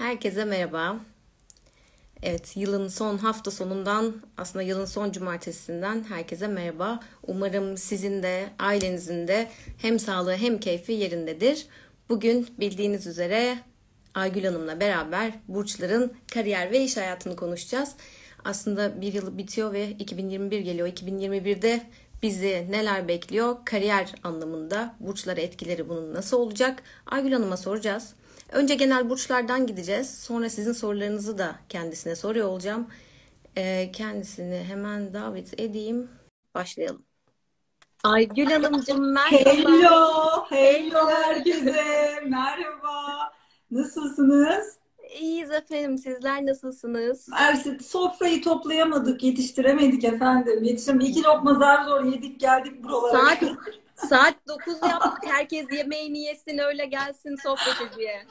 Herkese merhaba. Evet, yılın son hafta sonundan, aslında yılın son cumartesinden herkese merhaba. Umarım sizin de, ailenizin de hem sağlığı hem keyfi yerindedir. Bugün bildiğiniz üzere Aygül Hanım'la beraber burçların kariyer ve iş hayatını konuşacağız. Aslında bir yıl bitiyor ve 2021 geliyor. 2021'de bizi neler bekliyor? Kariyer anlamında burçlara etkileri bunun nasıl olacak? Aygül Hanım'a soracağız. Önce genel burçlardan gideceğiz. Sonra sizin sorularınızı da kendisine soruyor olacağım. Kendisini hemen davet edeyim. Başlayalım. Aygül Hanımcığım merhaba. Hello herkese. Merhaba. Nasılsınız? İyiyiz efendim. Sizler nasılsınız? Ersit, sofrayı toplayamadık, yetiştiremedik efendim. İki lokma zar zor yedik geldik buralara. Saat saat 9 yaptık. Herkes yemeğini yesin öyle gelsin sohbete diye.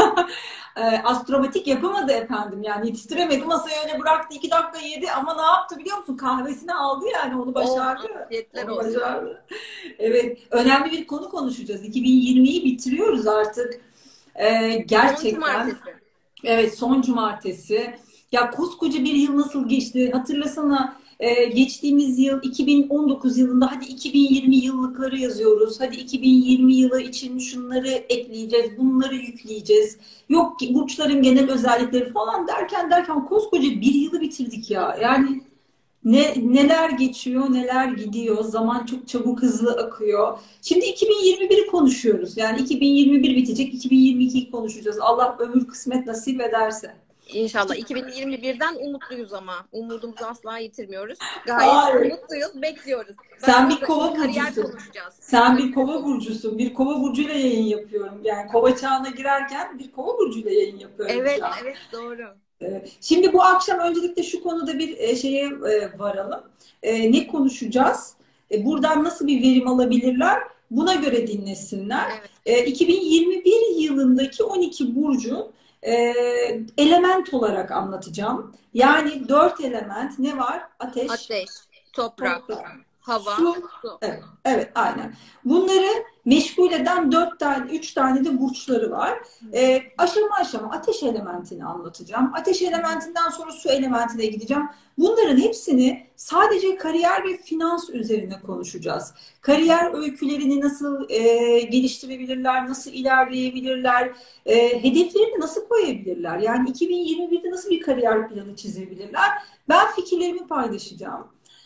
Astromatik yapamadı efendim. Yani yetiştiremedi. Masaya öyle bıraktı. 2 dakika yedi ama ne yaptı biliyor musun? Kahvesini aldı yani. Onu başardı. Afiyetler Onu olsun. başardı. Evet. Önemli bir konu konuşacağız. 2020'yi bitiriyoruz artık. Son Gerçekten. cumartesi. Evet, son cumartesi. Ya koskoca bir yıl nasıl geçti? Hatırlasana, geçtiğimiz yıl 2019 yılında hadi 2020 yıllıkları yazıyoruz. Hadi 2020 yılı için şunları ekleyeceğiz, bunları yükleyeceğiz. Yok ki burçların genel özellikleri falan derken koskoca bir yılı bitirdik ya. Yani neler geçiyor, neler gidiyor. Zaman çok çabuk, hızlı akıyor. Şimdi 2021'i konuşuyoruz. Yani 2021 bitecek, 2022'yi konuşacağız. Allah ömür kısmet nasip ederse. İnşallah 2021'den umutluyuz ama. Umudumuzu asla yitirmiyoruz. Gayet Hayır. umutluyuz, bekliyoruz. Sen Bak bir burada kova kariyer burcusun. konuşacağız. Sen bir kova burcusun. Bir kova burcuyla yayın yapıyorum. Yani kova çağına girerken bir kova burcuyla yayın yapıyorum Evet, şu an. evet doğru. Şimdi bu akşam öncelikle şu konuda bir şeye varalım. Ne konuşacağız? Buradan nasıl bir verim alabilirler? Buna göre dinlesinler. Evet. 2021 yılındaki 12 burcu e, element olarak anlatacağım. Yani 4 element ne var? Ateş, Ateş, toprak, toprak, hava, su. su. Evet, evet, aynen. Bunları meşgul eden 3 tane de burçları var. Aşama aşama ateş elementini anlatacağım. Ateş elementinden sonra su elementine gideceğim. Bunların hepsini sadece kariyer ve finans üzerine konuşacağız. Kariyer öykülerini nasıl geliştirebilirler, nasıl ilerleyebilirler, hedeflerini nasıl koyabilirler? Yani 2021'de nasıl bir kariyer planı çizebilirler? Ben fikirlerimi paylaşacağım.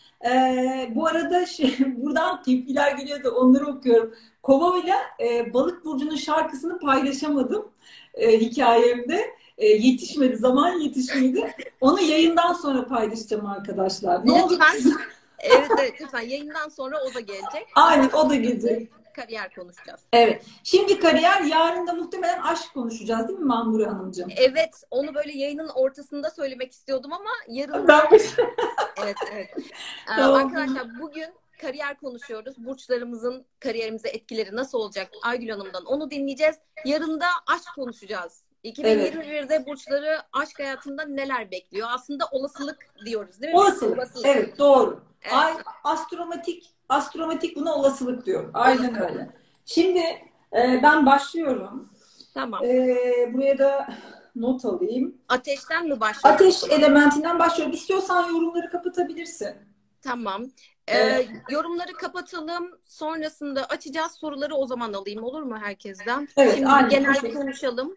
Bu arada buradan tepkiler geliyor da onları okuyorum. Kova ile Balık burcunun şarkısını paylaşamadım hikayemde. Yetişmedi, zaman yetişmedi. Onu yayından sonra paylaşacağım arkadaşlar. Ne olur Lütfen. kızım? Evet, evet lütfen. Yayından sonra o da gelecek. Aynen, o da gelecek. Kariyer konuşacağız. Evet. Şimdi kariyer, yarın da muhtemelen aşk konuşacağız değil mi Mahmure Hanımcığım? Evet, onu böyle yayının ortasında söylemek istiyordum ama yarın... Ben Evet, evet. Tamam. Arkadaşlar bugün kariyer konuşuyoruz. Burçlarımızın kariyerimize etkileri nasıl olacak? Aygül Hanım'dan onu dinleyeceğiz. Yarın da aşk konuşacağız. Evet. 2021'de burçları aşk hayatında neler bekliyor? Aslında olasılık diyoruz değil mi? Olasılık. Olasılık. Evet, doğru. Evet. Astromatik buna olasılık diyor. Aynen Olasılık. öyle. Şimdi ben başlıyorum. Tamam. Buraya da not alayım. Ateşten mi başlayalım? Ateş elementinden başlıyorum. İstiyorsan yorumları kapatabilirsin. Tamam. Yorumları kapatalım. Sonrasında açacağız soruları o zaman alayım. Olur mu herkesten? Evet, Şimdi aynen. genel konuşalım.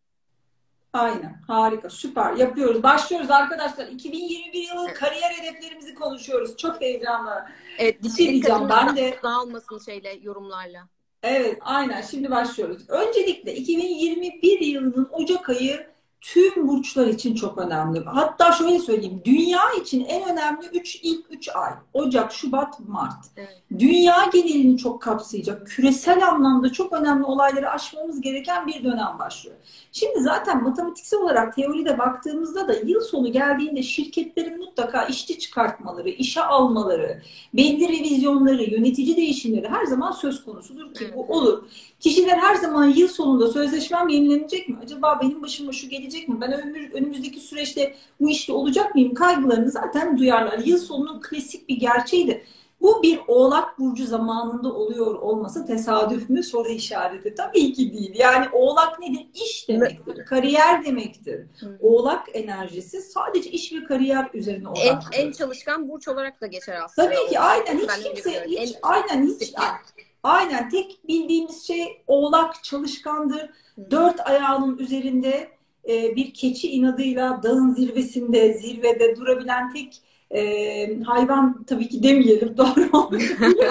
Aynen. Harika. Süper. Yapıyoruz. Başlıyoruz arkadaşlar. 2021 yılı kariyer hedeflerimizi konuşuyoruz. Çok heyecanlı. Evet, Bir şey diyeceğim. Ben de dağılmasın yorumlarla. evet, aynen. Şimdi başlıyoruz. Öncelikle 2021 yılının Ocak ayı tüm burçlar için çok önemli. Hatta şöyle söyleyeyim. Dünya için en önemli ilk 3 ay. Ocak, Şubat, Mart. Evet. Dünya genelini çok kapsayacak, küresel anlamda çok önemli olayları aşmamız gereken bir dönem başlıyor. Şimdi zaten matematiksel olarak teoride baktığımızda da yıl sonu geldiğinde şirketlerin mutlaka işçi çıkartmaları, işe almaları, belli revizyonları, yönetici değişimleri her zaman söz konusudur ki bu olur. Kişiler her zaman yıl sonunda sözleşmem yenilenecek mi? Acaba benim başıma şu gelecek mi? Ben önümüzdeki süreçte bu işte olacak mıyım? Kaygılarını zaten duyarlar. Yıl sonunun klasik bir gerçeğidir. Bu bir Oğlak Burcu zamanında oluyor olması tesadüf mü? Soru işareti. Tabii ki değil. Yani Oğlak nedir? İş demektir. Kariyer demektir. Oğlak enerjisi sadece iş ve kariyer üzerine En odaklıdır. çalışkan burç olarak da geçer aslında Tabii ki Oğlak. aynen hiç Ben öyle kimse biliyorum. hiç aynen hiç Disiplin. aynen tek bildiğimiz şey Oğlak çalışkandır. Dört ayağının üzerinde bir keçi inadıyla dağın zirvede durabilen tek hayvan tabii ki demeyelim doğru olmuyor.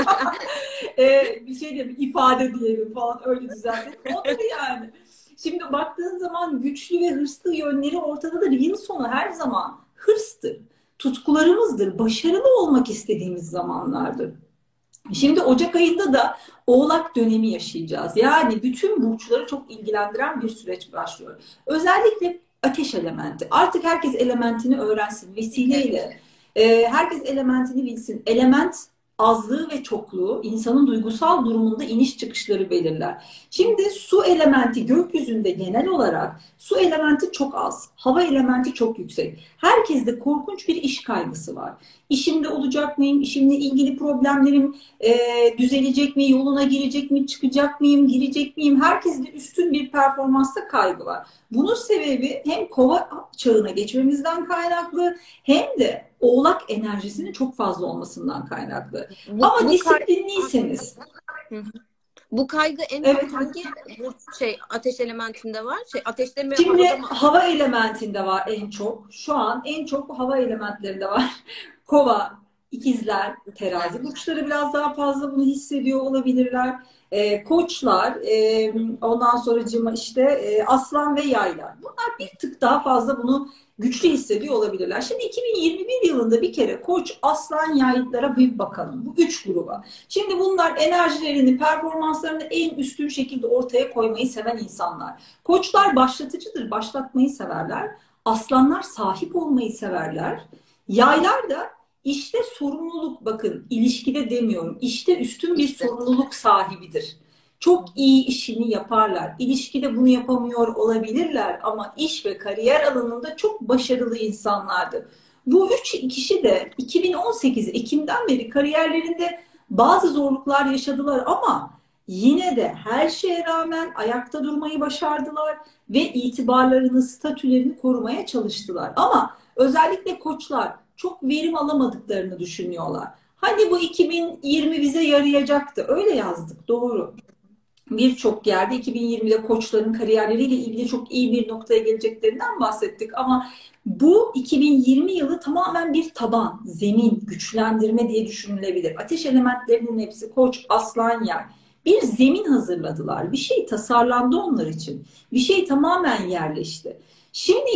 Bir şey diyelim ifade diyelim falan öyle düzeltelim. Odur yani. Şimdi baktığın zaman güçlü ve hırslı yönleri ortadadır. Yıl sonu her zaman hırstır. Tutkularımızdır. Başarılı olmak istediğimiz zamanlardır. Şimdi Ocak ayında da Oğlak dönemi yaşayacağız. Yani bütün burçları çok ilgilendiren bir süreç başlıyor. Özellikle ateş elementi. Artık herkes elementini öğrensin. Vesileyle herkes elementini bilsin. Element azlığı ve çokluğu insanın duygusal durumunda iniş çıkışları belirler. Şimdi su elementi gökyüzünde genel olarak su elementi çok az. Hava elementi çok yüksek. Herkeste korkunç bir iş kaygısı var. İşimde olacak mıyım? İşimle ilgili problemlerim düzelecek mi? Yoluna girecek mi? Çıkacak mıyım? Girecek miyim? Herkeste üstün bir performansta kaygı var. Bunun sebebi hem kova çağına geçmemizden kaynaklı hem de oğlak enerjisinin çok fazla olmasından kaynaklı. Ama disiplinliyseniz. Bu kaygı en çok hangi ateş elementinde var? Ateşte mi, Şimdi havada mı? hava elementinde var en çok. Şu an en çok hava elementlerinde var. Kova, ikizler, terazi burçları biraz daha fazla bunu hissediyor olabilirler. Koçlar, ondan sonra işte aslan ve yaylar. Bunlar bir tık daha fazla bunu güçlü hissediyor olabilirler. Şimdi 2021 yılında bir kere Koç, aslan, yaylara bir bakalım. Bu üç gruba. Şimdi bunlar enerjilerini, performanslarını en üstün şekilde ortaya koymayı seven insanlar. Koçlar başlatıcıdır, başlatmayı severler. Aslanlar sahip olmayı severler. Yaylar da işte sorumluluk, bakın ilişkide demiyorum, işte üstün bir sorumluluk sahibidir. Çok iyi işini yaparlar. İlişkide bunu yapamıyor olabilirler ama iş ve kariyer alanında çok başarılı insanlardır. Bu üç kişi de 2018 Ekim'den beri kariyerlerinde bazı zorluklar yaşadılar ama yine de her şeye rağmen ayakta durmayı başardılar ve itibarlarını, statülerini korumaya çalıştılar. Ama özellikle koçlar çok verim alamadıklarını düşünüyorlar. Hani bu 2020 bize yarayacaktı. Öyle yazdık, doğru. Birçok yerde 2020'de koçların kariyerleriyle ilgili çok iyi bir noktaya geleceklerinden bahsettik. Ama bu 2020 yılı tamamen bir taban, zemin, güçlendirme diye düşünülebilir. Ateş elementlerinin hepsi koç, aslan, yay. Bir zemin hazırladılar. Bir şey tasarlandı onlar için. Bir şey tamamen yerleşti. Şimdi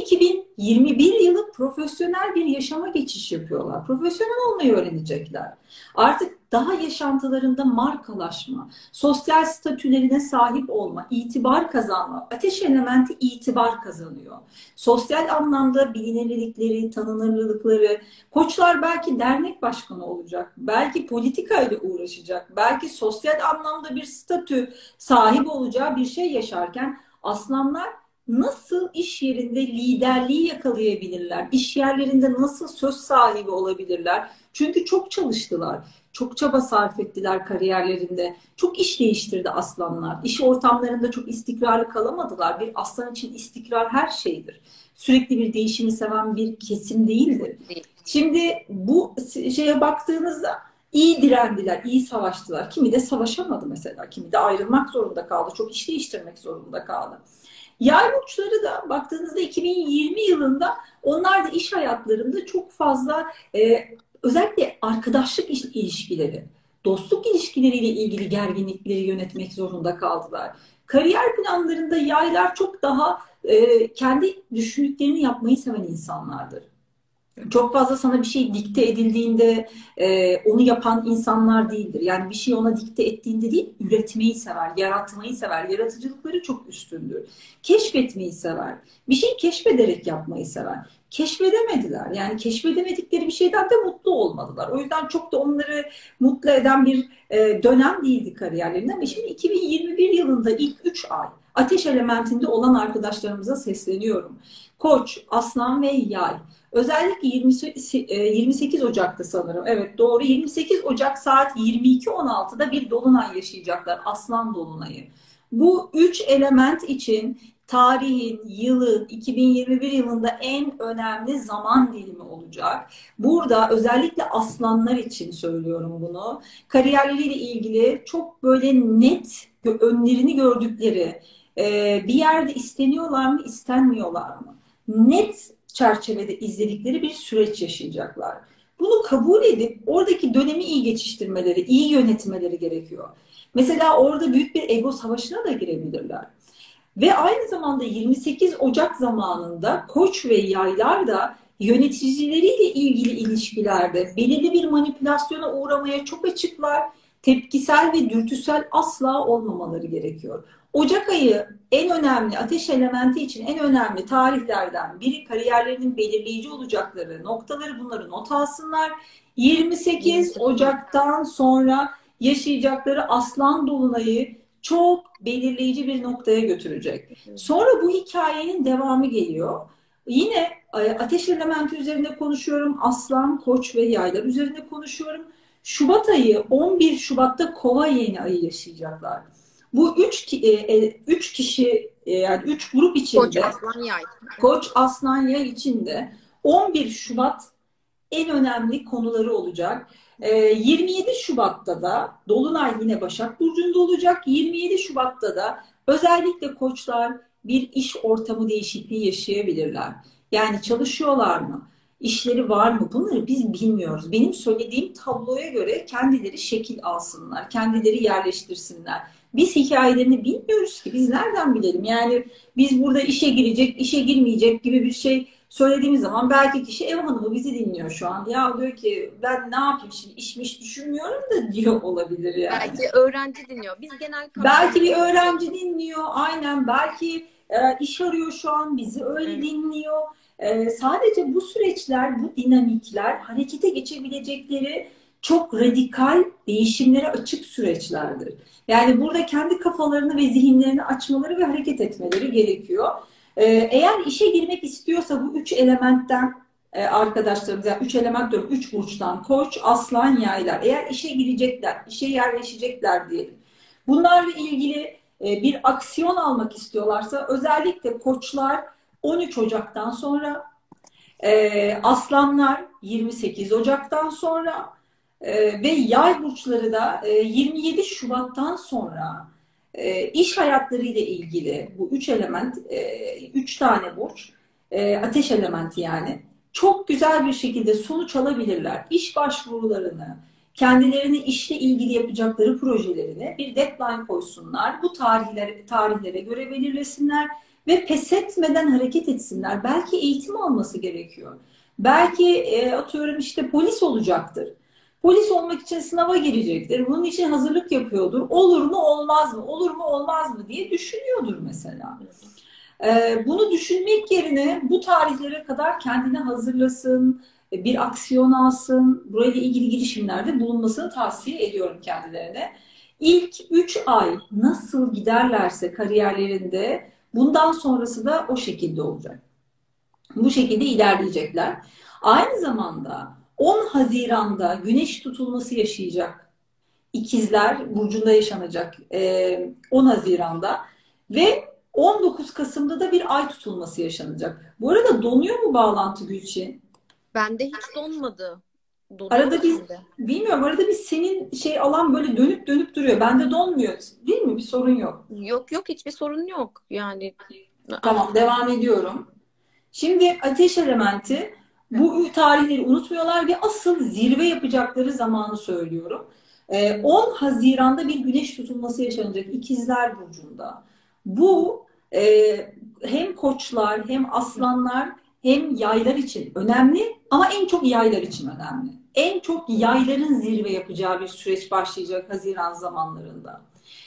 2021 yılı profesyonel bir yaşama geçiş yapıyorlar. Profesyonel olmayı öğrenecekler. Artık daha yaşantılarında markalaşma, sosyal statülerine sahip olma, itibar kazanma. Ateş elementi itibar kazanıyor. Sosyal anlamda bilinirlikleri, tanınırlıkları. Koçlar belki dernek başkanı olacak, belki politikayla uğraşacak, belki sosyal anlamda bir statü sahibi olacağı bir şey yaşarken aslanlar nasıl iş yerinde liderliği yakalayabilirler? İş yerlerinde nasıl söz sahibi olabilirler? Çünkü çok çalıştılar. Çok çaba sarf ettiler kariyerlerinde. Çok iş değiştirdi aslanlar. İş ortamlarında çok istikrarlı kalamadılar. Bir aslan için istikrar her şeydir. Sürekli bir değişimi seven bir kesim değildir. Şimdi bu şeye baktığınızda iyi direndiler, iyi savaştılar. Kimi de savaşamadı mesela. Kimi de ayrılmak zorunda kaldı. Çok iş değiştirmek zorunda kaldı. Yay burçları da baktığınızda 2020 yılında onlar da iş hayatlarında çok fazla özellikle arkadaşlık ilişkileri, dostluk ilişkileriyle ilgili gerginlikleri yönetmek zorunda kaldılar. Kariyer planlarında yaylar çok daha kendi düşündüklerini yapmayı seven insanlardır. Çok fazla sana bir şey dikte edildiğinde onu yapan insanlar değildir. Yani bir şey ona dikte ettiğinde değil, üretmeyi sever, yaratmayı sever. Yaratıcılıkları çok üstündür. Keşfetmeyi sever. Bir şeyi keşfederek yapmayı sever. Keşfedemediler. Yani keşfedemedikleri bir şeyden de mutlu olmadılar. O yüzden çok da onları mutlu eden bir dönem değildi kariyerlerinde. Ama şimdi 2021 yılında ilk 3 ay Ateş elementinde olan arkadaşlarımıza sesleniyorum. Koç, aslan ve yay. Özellikle 28 Ocak'ta sanırım. Evet doğru. 28 Ocak saat 22.16'da bir dolunay yaşayacaklar. Aslan dolunayı. Bu üç element için tarihin, yılın, 2021 yılında en önemli zaman dilimi olacak. Burada özellikle aslanlar için söylüyorum bunu. Kariyerleriyle ilgili çok böyle net önlerini gördükleri, bir yerde isteniyorlar mı, istenmiyorlar mı? Net çerçevede izledikleri bir süreç yaşayacaklar. Bunu kabul edip oradaki dönemi iyi geçiştirmeleri, iyi yönetmeleri gerekiyor. Mesela orada büyük bir ego savaşına da girebilirler. Ve aynı zamanda 28 Ocak zamanında Koç ve Yaylar da yöneticileriyle ilgili ilişkilerde belirli bir manipülasyona uğramaya çok açıklar. Tepkisel ve dürtüsel asla olmamaları gerekiyor. Ocak ayı en önemli, ateş elementi için en önemli tarihlerden biri, kariyerlerinin belirleyici olacakları noktaları, bunları not alsınlar. 28 Ocak'tan sonra yaşayacakları Aslan Dolunay'ı çok belirleyici bir noktaya götürecek. Sonra bu hikayenin devamı geliyor. Yine ateş elementi üzerinde konuşuyorum. Aslan, Koç ve Yaylar üzerinde konuşuyorum. Şubat ayı, 11 Şubat'ta Kova yeni ayı yaşayacaklar. Bu üç kişi, yani üç grup Koç, içinde, aslan, yay. Koç, Aslan, Yay içinde 11 Şubat en önemli konuları olacak. 27 Şubat'ta da Dolunay yine Başak Burcu'nda olacak. 27 Şubat'ta da özellikle koçlar bir iş ortamı değişikliği yaşayabilirler. Yani çalışıyorlar mı? İşleri var mı? Bunları biz bilmiyoruz. Benim söylediğim tabloya göre kendileri şekil alsınlar, kendileri yerleştirsinler. Biz hikayelerini bilmiyoruz ki. Biz nereden bilelim? Yani biz burada işe girecek, işe girmeyecek gibi bir şey söylediğimiz zaman belki kişi ev hanımı bizi dinliyor şu an. Ya diyor ki ben ne yapayım şimdi, işmiş düşünmüyorum da diyor olabilir yani. Belki öğrenci dinliyor. Biz genel Belki bir öğrenci dinliyor, aynen. Belki iş arıyor şu an, bizi öyle dinliyor. Sadece bu süreçler, bu dinamikler harekete geçebilecekleri çok radikal değişimlere açık süreçlerdir. Yani burada kendi kafalarını ve zihinlerini açmaları ve hareket etmeleri gerekiyor. Eğer işe girmek istiyorsa bu üç elementten arkadaşlarımız, yani üç element diyorum, üç burçtan Koç, Aslan, Yaylar. Eğer işe girecekler, işe yerleşecekler diyelim. Bunlarla ilgili bir aksiyon almak istiyorlarsa özellikle Koçlar 13 Ocak'tan sonra, Aslanlar 28 Ocak'tan sonra ve Yay burçları da 27 Şubat'tan sonra iş hayatları ile ilgili bu üç element, üç tane burç, ateş elementi yani, çok güzel bir şekilde sonuç alabilirler. İş başvurularını, kendilerini işle ilgili yapacakları projelerine bir deadline koysunlar. Bu tarihlere göre belirlesinler ve pes etmeden hareket etsinler. Belki eğitim alması gerekiyor. Belki atıyorum işte polis olacaktır. Polis olmak için sınava girecektir. Bunun için hazırlık yapıyordur. Olur mu olmaz mı? Olur mu olmaz mı diye düşünüyordur mesela. Bunu düşünmek yerine bu tarihlere kadar kendini hazırlasın, bir aksiyon alsın, burayla ilgili girişimlerde bulunmasını tavsiye ediyorum kendilerine. İlk 3 ay nasıl giderlerse kariyerlerinde, bundan sonrası da o şekilde olacak. Bu şekilde ilerleyecekler. Aynı zamanda 10 Haziran'da Güneş tutulması yaşayacak. İkizler Burcu'nda yaşanacak 10 Haziran'da ve 19 Kasım'da da bir ay tutulması yaşanacak. Bu arada donuyor mu bağlantı Gülçin? Bende hiç donmadı. Arada biz, bilmiyorum, arada bir senin alan böyle dönüp dönüp duruyor. Bende donmuyor. Değil mi? Bir sorun yok. Yok yok, hiçbir sorun yok. Yani tamam, devam ediyorum. Şimdi ateş elementi bu tarihleri unutmuyorlar ve asıl zirve yapacakları zamanı söylüyorum. 10 Haziran'da bir güneş tutulması yaşanacak İkizler Burcu'nda. Bu hem koçlar hem aslanlar hem yaylar için önemli ama en çok yaylar için önemli. En çok yayların zirve yapacağı bir süreç başlayacak Haziran zamanlarında.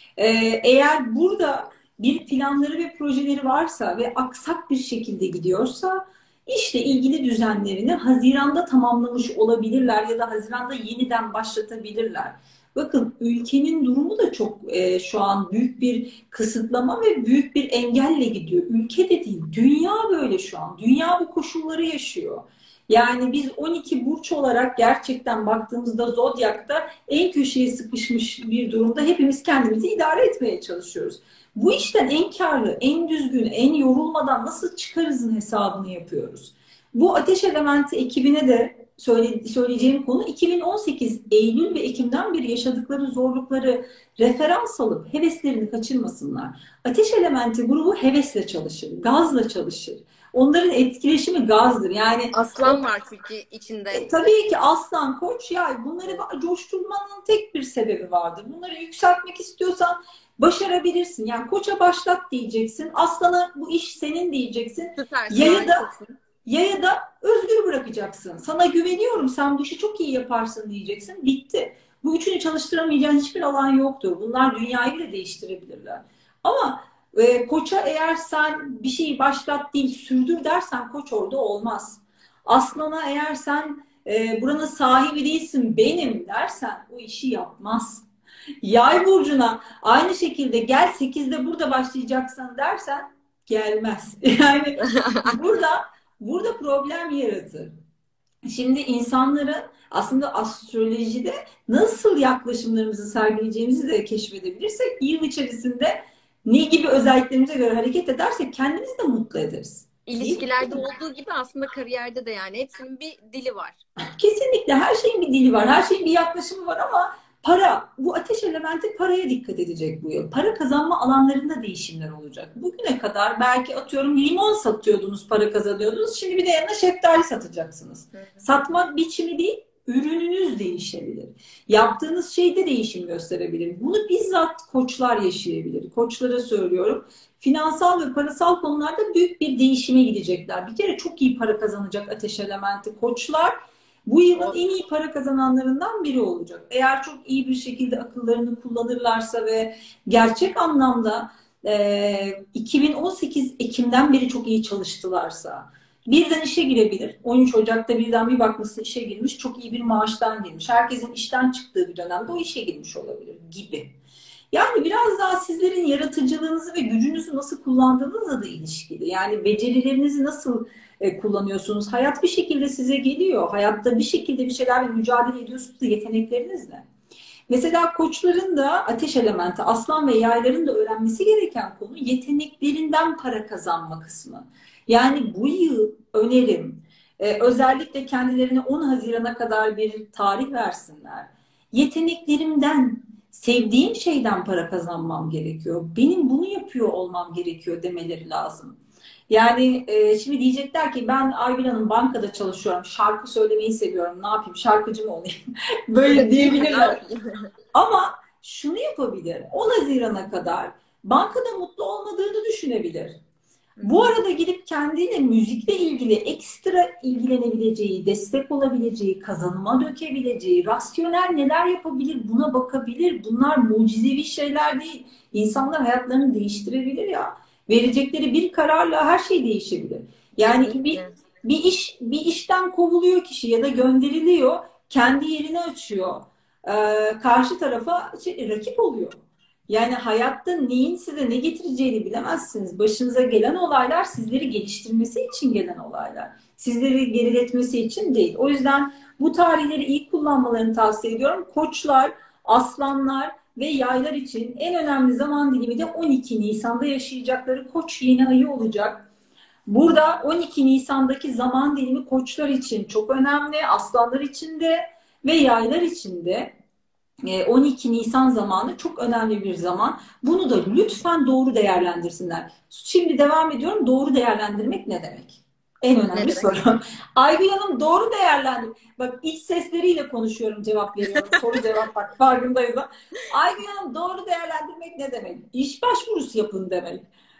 Eğer burada bir planları ve projeleri varsa ve aksak bir şekilde gidiyorsa işle ilgili düzenlerini Haziran'da tamamlamış olabilirler ya da Haziran'da yeniden başlatabilirler. Bakın ülkenin durumu da çok şu an büyük bir kısıtlama ve büyük bir engelle gidiyor. Ülke de değil, dünya böyle şu an. Dünya bu koşulları yaşıyor. Yani biz 12 burç olarak gerçekten baktığımızda Zodyak'ta en köşeye sıkışmış bir durumda hepimiz kendimizi idare etmeye çalışıyoruz. Bu işten en karlı, en düzgün, en yorulmadan nasıl çıkarızın hesabını yapıyoruz. Bu ateş elementi ekibine de söyleyeceğim konu 2018 Eylül ve Ekim'den beri yaşadıkları zorlukları referans alıp heveslerini kaçırmasınlar. Ateş elementi grubu hevesle çalışır, gazla çalışır. Onların etkileşimi gazdır. Yani Aslan var çünkü içinde. tabii ki aslan, koç, yay bunları coşturmanın tek bir sebebi vardır. Bunları yükseltmek istiyorsan başarabilirsin. Yani koça başlat diyeceksin. Aslana bu iş senin diyeceksin. Süpersin. Yaya da özgür bırakacaksın. Sana güveniyorum, sen bu işi çok iyi yaparsın diyeceksin. Bitti. Bu üçünü çalıştıramayacağın hiçbir alan yoktur. Bunlar dünyayı bile değiştirebilirler. Ama koça eğer sen bir şeyi başlat değil sürdür dersen koç orada olmaz. Aslana eğer sen buranın sahibi değilsin benim dersen o işi yapmaz. Yay burcuna aynı şekilde gel 8'de burada başlayacaksın dersen gelmez. Yani burada burada problem yaratır. Şimdi insanların aslında astrolojide nasıl yaklaşımlarımızı sergileyeceğimizi de keşfedebilirsek yıl içerisinde ne gibi özelliklerimize göre hareket edersek kendimizi de mutlu ederiz. İlişkilerde olduğu gibi aslında kariyerde de yani hepsinin bir dili var. Kesinlikle her şeyin bir dili var, her şeyin bir yaklaşımı var ama bu ateş elementi paraya dikkat edecek bu yıl. Para kazanma alanlarında değişimler olacak. Bugüne kadar belki atıyorum limon satıyordunuz, para kazanıyordunuz. Şimdi bir de yanına şeftali satacaksınız. Satma biçimi değil, ürününüz değişebilir. Yaptığınız şeyde değişim gösterebilir. Bunu bizzat koçlar yaşayabilir. Koçlara söylüyorum. Finansal ve parasal konularda büyük bir değişime gidecekler. Bir kere çok iyi para kazanacak ateş elementi koçlar. Bu yılın en iyi para kazananlarından biri olacak. Eğer çok iyi bir şekilde akıllarını kullanırlarsa ve gerçek anlamda 2018 Ekim'den beri çok iyi çalıştılarsa birden işe girebilir. 13 Ocak'ta birden bir bakmışsın işe girmiş, çok iyi bir maaştan girmiş. Herkesin işten çıktığı bir dönemde o işe girmiş olabilir gibi. Yani biraz daha sizlerin yaratıcılığınızı ve gücünüzü nasıl kullandığınızla da ilişkili. Yani becerilerinizi nasıl kullanıyorsunuz? Hayat bir şekilde size geliyor. Hayatta bir şekilde bir şeylerle mücadele ediyorsunuz da yeteneklerinizle. Mesela koçların da ateş elementi, aslan ve yayların da öğrenmesi gereken konu yeteneklerinden para kazanma kısmı. Yani bu yıl önerim özellikle kendilerine 10 Haziran'a kadar bir tarih versinler. Yeteneklerimden, sevdiğim şeyden para kazanmam gerekiyor. Benim bunu yapıyor olmam gerekiyor demeleri lazım. Yani şimdi diyecekler ki ben Aygül Hanım bankada çalışıyorum, şarkı söylemeyi seviyorum, ne yapayım, şarkıcı mı olayım? Böyle diyebilirler. Ama şunu yapabilir, 10 Haziran'a kadar bankada mutlu olmadığını düşünebilir. Bu arada gidip kendiyle müzikle ilgili ekstra ilgilenebileceği, destek olabileceği, kazanıma dökebileceği, rasyonel neler yapabilir buna bakabilir. Bunlar mucizevi şeyler değil. İnsanlar hayatlarını değiştirebilir ya. Verecekleri bir kararla her şey değişebilir. Yani bir işten kovuluyor kişi ya da gönderiliyor, kendi yerini açıyor. Karşı tarafa rakip oluyor. Yani hayatta neyin size ne getireceğini bilemezsiniz. Başınıza gelen olaylar sizleri geliştirmesi için gelen olaylar. Sizleri geriletmesi için değil. O yüzden bu tarihleri iyi kullanmalarını tavsiye ediyorum. Koçlar, aslanlar ve yaylar için en önemli zaman dilimi de 12 Nisan'da yaşayacakları Koç yeni ayı olacak. Burada 12 Nisan'daki zaman dilimi koçlar için çok önemli, aslanlar için de ve yaylar için de. 12 Nisan zamanı çok önemli bir zaman. Bunu da lütfen doğru değerlendirsinler. Şimdi devam ediyorum. Doğru değerlendirmek ne demek? En önemli soru. Aygül Hanım doğru değerlendir. Bak iç sesleriyle konuşuyorum, cevap veriyorum. Soru cevap bak farkındayız. Aygül Hanım doğru değerlendirmek ne demek? İş başvurusu yapın demek.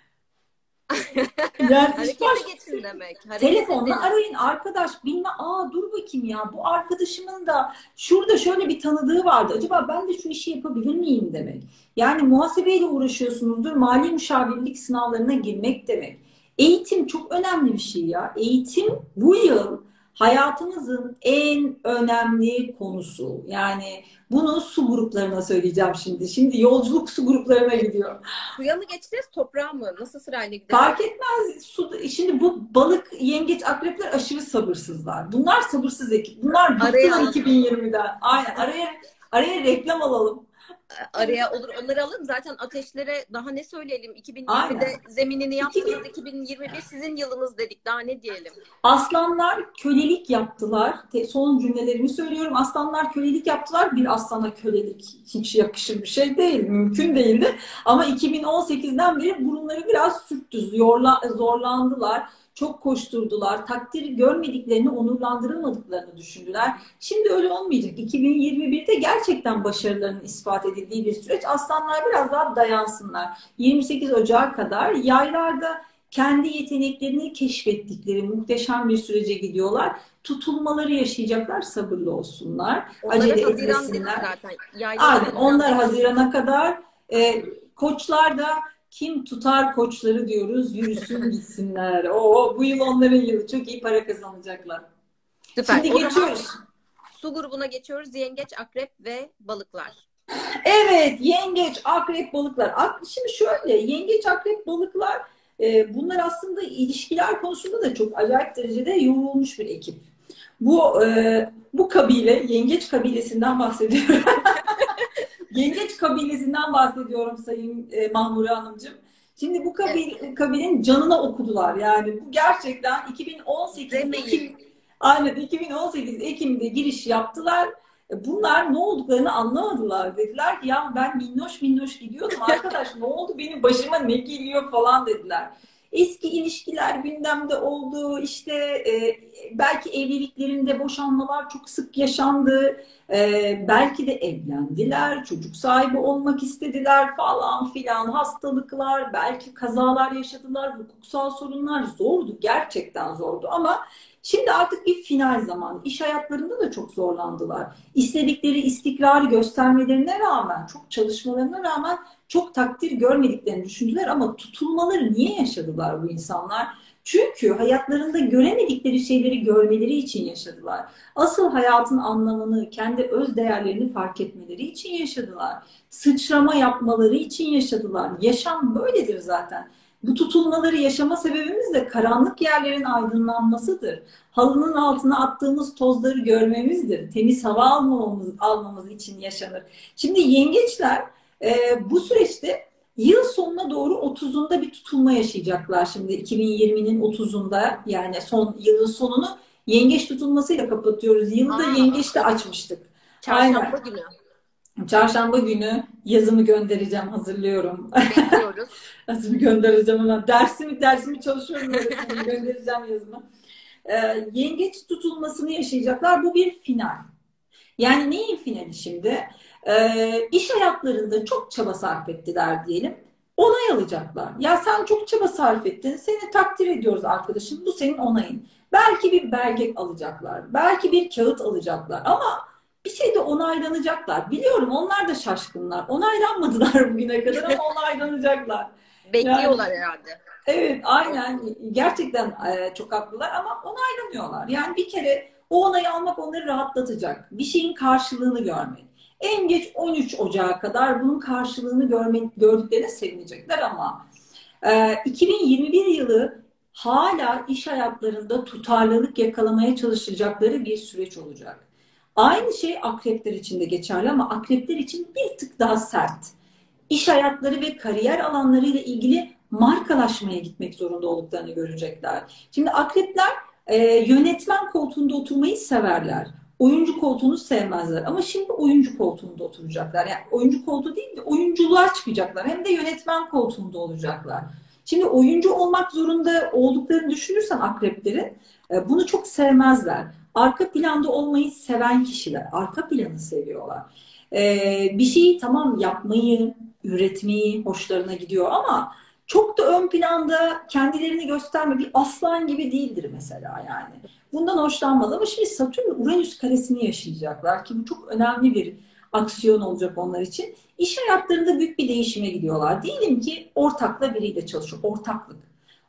Yani harekete geçin demek. Telefonla arayın arkadaş bilme dur bakayım ya bu arkadaşımın da şurada şöyle bir tanıdığı vardı. Acaba ben de şu işi yapabilir miyim demek. Yani muhasebeyle uğraşıyorsunuzdur. Mali müşavirlik sınavlarına girmek demek. Eğitim çok önemli bir şey ya. Eğitim bu yıl hayatımızın en önemli konusu. Yani bunu su gruplarına söyleyeceğim şimdi. Şimdi yolculuk su gruplarına gidiyor. Suya mı geçeceğiz, toprağa mı? Nasıl sırayla gidelim? Fark etmez. Şimdi bu balık, yengeç, akrepler aşırı sabırsızlar. Bunlar sabırsız ekip. Bunlar Araya bıktılar alalım. 2020'den. Aynen. Araya reklam alalım. Araya olur, onları alın. Zaten ateşlere daha ne söyleyelim? 2020'de Aynen. zeminini 2000 yaptınız. 2021 sizin yılınız dedik. Daha ne diyelim? Aslanlar kölelik yaptılar. Son cümlelerimi söylüyorum. Aslanlar kölelik yaptılar. Bir aslana kölelik hiç yakışır bir şey değil. Mümkün değildi. Ama 2018'den beri burunları biraz sürttü. Zorlandılar. Çok koşturdular. Takdir görmediklerini, onurlandırılmadıklarını düşündüler. Şimdi öyle olmayacak. 2021'de gerçekten başarılarının ispat edildiği bir süreç. Aslanlar biraz daha dayansınlar. 28 Ocağı kadar yaylarda kendi yeteneklerini keşfettikleri muhteşem bir sürece gidiyorlar. Tutulmaları yaşayacaklar, sabırlı olsunlar. Onlara Acele Haziran dedik etmesinler. zaten. Yaylara Aynen, Haziran onlar dedik. Haziran'a kadar. Koçlar da kim tutar koçları diyoruz, yürüsün gitsinler. Bu yıl onların yılı. Çok iyi para kazanacaklar. Süper. Şimdi O zaman geçiyoruz. su grubuna geçiyoruz. Yengeç, akrep ve balıklar. Evet, yengeç, akrep, balıklar. Şimdi şöyle, yengeç, akrep, balıklar bunlar aslında ilişkiler konusunda da çok acayip derecede yoğrulmuş bir ekip. Bu kabile, yengeç kabilesinden bahsediyorum. Yengeç kabilesinden bahsediyorum Sayın Mahmure Hanımcığım. Şimdi bu kabilenin canına okudular. Yani bu gerçekten 2018 Ekim, aynen 2018 Ekim'de giriş yaptılar. Bunlar ne olduklarını anlamadılar. Dediler ki ya ben minnoş minnoş gidiyordum arkadaş, ne oldu benim başıma ne geliyor falan dediler. Eski ilişkiler gündemde oldu. İşte belki evliliklerinde boşanmalar çok sık yaşandı. Belki de evlendiler, çocuk sahibi olmak istediler falan filan, hastalıklar, belki kazalar yaşadılar, hukuksal sorunlar, zordu, gerçekten zordu ama şimdi artık bir final zamanı. İş hayatlarında da çok zorlandılar. İstedikleri istikrarı göstermelerine rağmen, çok çalışmalarına rağmen çok takdir görmediklerini düşündüler ama tutulmaları niye yaşadılar bu insanlar? Çünkü hayatlarında göremedikleri şeyleri görmeleri için yaşadılar. Asıl hayatın anlamını, kendi öz değerlerini fark etmeleri için yaşadılar. Sıçrama yapmaları için yaşadılar. Yaşam böyledir zaten. Bu tutulmaları yaşama sebebimiz de karanlık yerlerin aydınlanmasıdır. Halının altına attığımız tozları görmemizdir. Temiz hava almamız için yaşanır. Şimdi yengeçler bu süreçte yıl sonuna doğru 30'unda bir tutulma yaşayacaklar. Şimdi 2020'nin 30'unda, yani yılın sonunu yengeç tutulmasıyla kapatıyoruz. Yılı da yengeçle açmıştık. Çarşamba Aynen. günü. Çarşamba günü yazımı göndereceğim, hazırlıyorum. Bekliyoruz. Yazımı göndereceğim hemen. Dersimi çalışıyorum, göndereceğim yazımı. Yengeç tutulmasını yaşayacaklar. Bu bir final. Yani neyin finali şimdi? İş hayatlarında çok çaba sarf ettiler diyelim. Onay alacaklar. Ya sen çok çaba sarf ettin. Seni takdir ediyoruz arkadaşım. Bu senin onayın. Belki bir belge alacaklar. Belki bir kağıt alacaklar. Ama bir şeyde onaylanacaklar. Biliyorum onlar da şaşkınlar. Onaylanmadılar bugüne kadar ama onaylanacaklar. Bekliyorlar Yani, herhalde. evet, aynen. Gerçekten çok haklılar ama onaylamıyorlar. Yani bir kere o onayı almak onları rahatlatacak. Bir şeyin karşılığını görmek. En geç 13 Ocağı kadar bunun karşılığını gördüklerine sevinecekler ama 2021 yılı hala iş hayatlarında tutarlılık yakalamaya çalışacakları bir süreç olacak. Aynı şey akrepler için de geçerli ama akrepler için bir tık daha sert. İş hayatları ve kariyer alanlarıyla ilgili markalaşmaya gitmek zorunda olduklarını görecekler. Şimdi akrepler yönetmen koltuğunda oturmayı severler. Oyuncu koltuğunu sevmezler. Ama şimdi oyuncu koltuğunda oturacaklar. Yani oyuncu koltuğu değil de oyunculuğa çıkacaklar. Hem de yönetmen koltuğunda olacaklar. Şimdi oyuncu olmak zorunda olduklarını düşünürsen akreplerin bunu çok sevmezler. Arka planda olmayı seven kişiler. Arka planı seviyorlar. Bir şeyi tamam yapmayı, üretmeyi hoşlarına gidiyor ama çok da ön planda kendilerini gösterme, bir aslan gibi değildir mesela yani. Bundan hoşlanmaz ama şimdi Satürn-Uranüs karesini yaşayacaklar ki bu çok önemli bir aksiyon olacak onlar için. İş hayatlarında büyük bir değişime gidiyorlar. Diyelim ki ortakla biriyle çalışıyor. Ortaklık.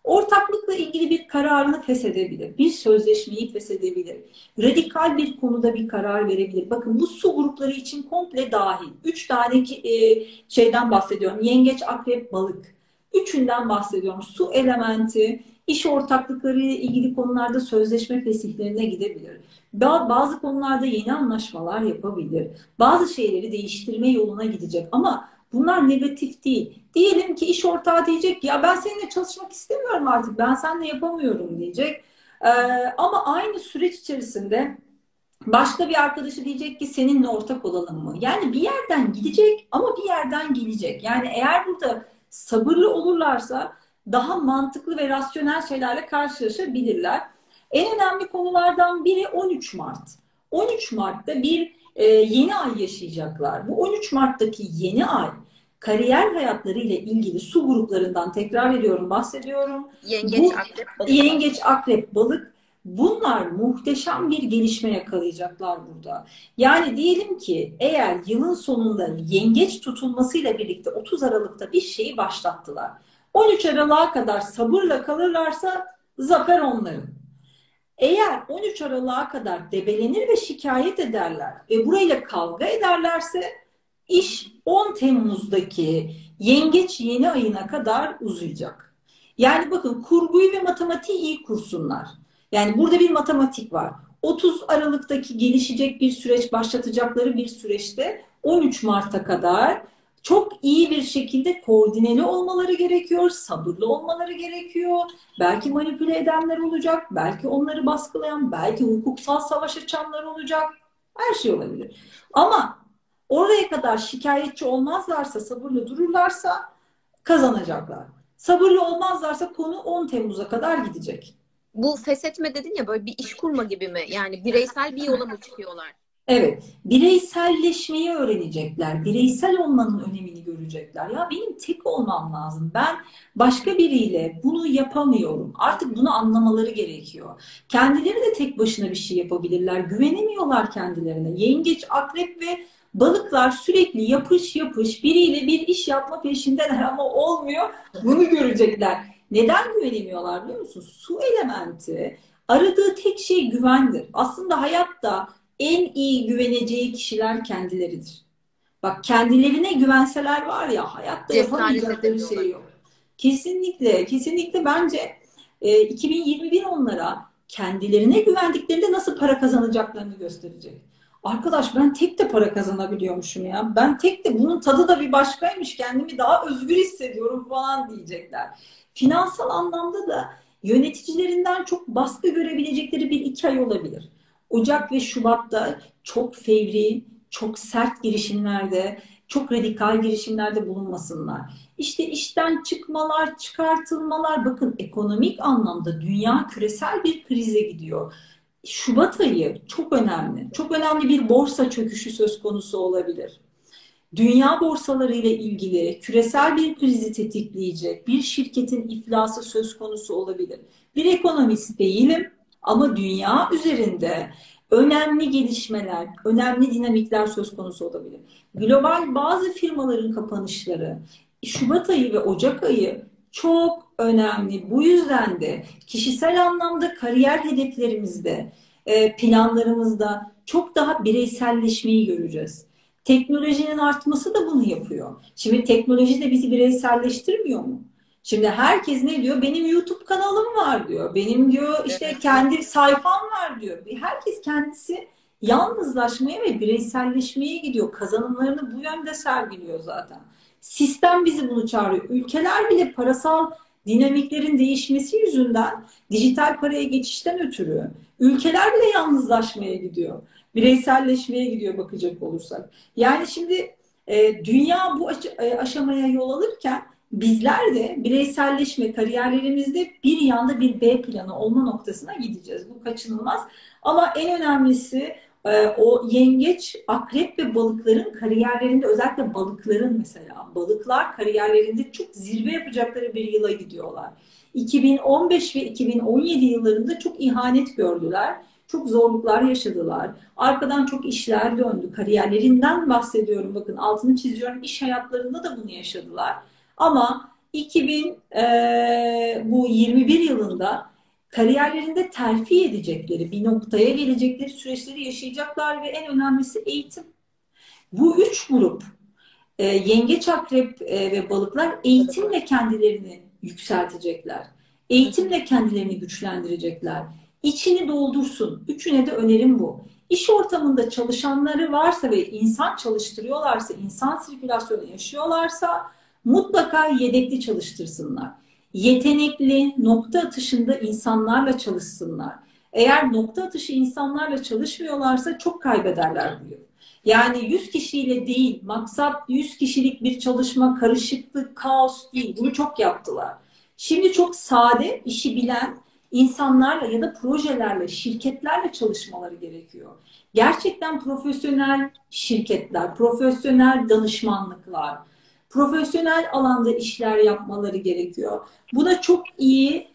Ortaklıkla ilgili bir kararını feshedebilir. Bir sözleşmeyi feshedebilir. Radikal bir konuda bir karar verebilir. Bakın bu su grupları için komple dahil. 3 tane şeyden bahsediyorum. Yengeç, akrep, balık. Üçünden bahsediyorum. Su elementi, iş ortaklıkları ile ilgili konularda sözleşme fesihlerine gidebilir. Bazı konularda yeni anlaşmalar yapabilir. Bazı şeyleri değiştirme yoluna gidecek ama bunlar negatif değil. Diyelim ki iş ortağı diyecek ya ben seninle çalışmak istemiyorum artık, ben seninle yapamıyorum diyecek. Ee, Ama aynı süreç içerisinde başka bir arkadaşı diyecek ki seninle ortak olalım mı? Yani bir yerden gidecek ama bir yerden gelecek. Yani eğer burada sabırlı olurlarsa daha mantıklı ve rasyonel şeylerle karşılaşabilirler. En önemli konulardan biri 13 Mart. 13 Mart'ta bir yeni ay yaşayacaklar. Bu 13 Mart'taki yeni ay kariyer hayatları ile ilgili su gruplarından tekrar ediyorum bahsediyorum. Yengeç, Bu akrep, balık var. yengeç, akrep, balık bunlar muhteşem bir gelişme yakalayacaklar burada. Yani diyelim ki eğer yılın sonunda yengeç tutulmasıyla birlikte 30 Aralık'ta bir şeyi başlattılar. 13 Aralık'a kadar sabırla kalırlarsa zafer onların. Eğer 13 Aralık'a kadar debelenir ve şikayet ederler ve burayla kavga ederlerse iş 10 Temmuz'daki yengeç yeni ayına kadar uzayacak. Yani bakın kurguyu ve matematiği iyi kursunlar. Yani burada bir matematik var. 30 Aralık'taki gelişecek bir süreç, başlatacakları bir süreçte 13 Mart'a kadar çok iyi bir şekilde koordineli olmaları gerekiyor, sabırlı olmaları gerekiyor. Belki manipüle edenler olacak, belki onları baskılayan, belki hukuksal savaş açanlar olacak. Her şey olabilir. Ama oraya kadar şikayetçi olmazlarsa, sabırlı dururlarsa kazanacaklar. Sabırlı olmazlarsa konu 10 Temmuz'a kadar gidecek. Bu feshetme dedin ya, böyle bir iş kurma gibi mi? Yani bireysel bir yola mı çıkıyorlar? Evet, bireyselleşmeyi öğrenecekler. Bireysel olmanın önemini görecekler. Ya benim tek olmam lazım. Ben başka biriyle bunu yapamıyorum. Artık bunu anlamaları gerekiyor. Kendileri de tek başına bir şey yapabilirler. Güvenemiyorlar kendilerine. Yengeç, akrep ve balıklar sürekli yapış yapış biriyle bir iş yapma peşindeler ama olmuyor. Bunu görecekler. Neden güvenemiyorlar biliyor musun? Su elementi aradığı tek şey güvendir. Aslında hayatta en iyi güveneceği kişiler kendileridir. Bak kendilerine güvenseler var ya hayatta Cesaret yapamayacakları edemiyorlar. şey yok. Kesinlikle, kesinlikle bence 2021 onlara kendilerine güvendiklerinde nasıl para kazanacaklarını gösterecek. Arkadaş ben tek de para kazanabiliyormuşum ya. Ben tek de bunun tadı da bir başkaymış. Kendimi daha özgür hissediyorum falan diyecekler. Finansal anlamda da yöneticilerinden çok baskı görebilecekleri bir 2 ay olabilir. Ocak ve Şubat'ta çok fevri, çok sert girişimlerde, çok radikal girişimlerde bulunmasınlar. İşte işten çıkmalar, çıkartılmalar, bakın ekonomik anlamda dünya küresel bir krize gidiyor. Şubat ayı çok önemli. Çok önemli bir borsa çöküşü söz konusu olabilir. Dünya borsaları ile ilgili küresel bir krizi tetikleyecek bir şirketin iflası söz konusu olabilir. Bir ekonomist değilim ama dünya üzerinde önemli gelişmeler, önemli dinamikler söz konusu olabilir. Global bazı firmaların kapanışları, Şubat ayı ve Ocak ayı çok önemli. Bu yüzden de kişisel anlamda kariyer hedeflerimizde, planlarımızda çok daha bireyselleşmeyi göreceğiz. Teknolojinin artması da bunu yapıyor. Şimdi teknoloji de bizi bireyselleştirmiyor mu? Şimdi herkes ne diyor? Benim YouTube kanalım var diyor. Benim diyor işte kendi sayfam var diyor. Herkes kendisi yalnızlaşmaya ve bireyselleşmeye gidiyor. Kazanımlarını bu yönde sergiliyor zaten. Sistem bizi bunu çağırıyor. Ülkeler bile parasal dinamiklerin değişmesi yüzünden dijital paraya geçişten ötürü ülkeler bile yalnızlaşmaya gidiyor. Bireyselleşmeye gidiyor bakacak olursak. Yani şimdi dünya bu aşamaya yol alırken bizler de bireyselleşme kariyerlerimizde bir yanda bir B planı olma noktasına gideceğiz. Bu kaçınılmaz. Ama en önemlisi o yengeç, akrep ve balıkların kariyerlerinde özellikle balıkların mesela balıklar kariyerlerinde çok zirve yapacakları bir yıla gidiyorlar. 2015 ve 2017 yıllarında çok ihanet gördüler. Çok zorluklar yaşadılar. Arkadan çok işler döndü. Kariyerlerinden bahsediyorum. Bakın altını çiziyorum. İş hayatlarında da bunu yaşadılar. Ama bu 21 yılında kariyerlerinde terfi edecekleri, bir noktaya gelecekleri süreçleri yaşayacaklar ve en önemlisi eğitim. Bu üç grup, yengeç, akrep ve balıklar eğitimle kendilerini yükseltecekler. Eğitimle kendilerini güçlendirecekler. İçini doldursun. Üçüne de önerim bu. İş ortamında çalışanları varsa ve insan çalıştırıyorlarsa, insan sirkülasyonu yaşıyorlarsa mutlaka yedekli çalıştırsınlar. Yetenekli, nokta atışında insanlarla çalışsınlar. Eğer nokta atışı insanlarla çalışmıyorlarsa çok kaybederler bu yıl. Yani 100 kişiyle değil, maksat 100 kişilik bir çalışma, karışıklık, kaos değil. Bunu çok yaptılar. Şimdi çok sade, işi bilen insanlarla ya da projelerle, şirketlerle çalışmaları gerekiyor. Gerçekten profesyonel şirketler, profesyonel danışmanlıklar, profesyonel alanda işler yapmaları gerekiyor. Buna çok iyi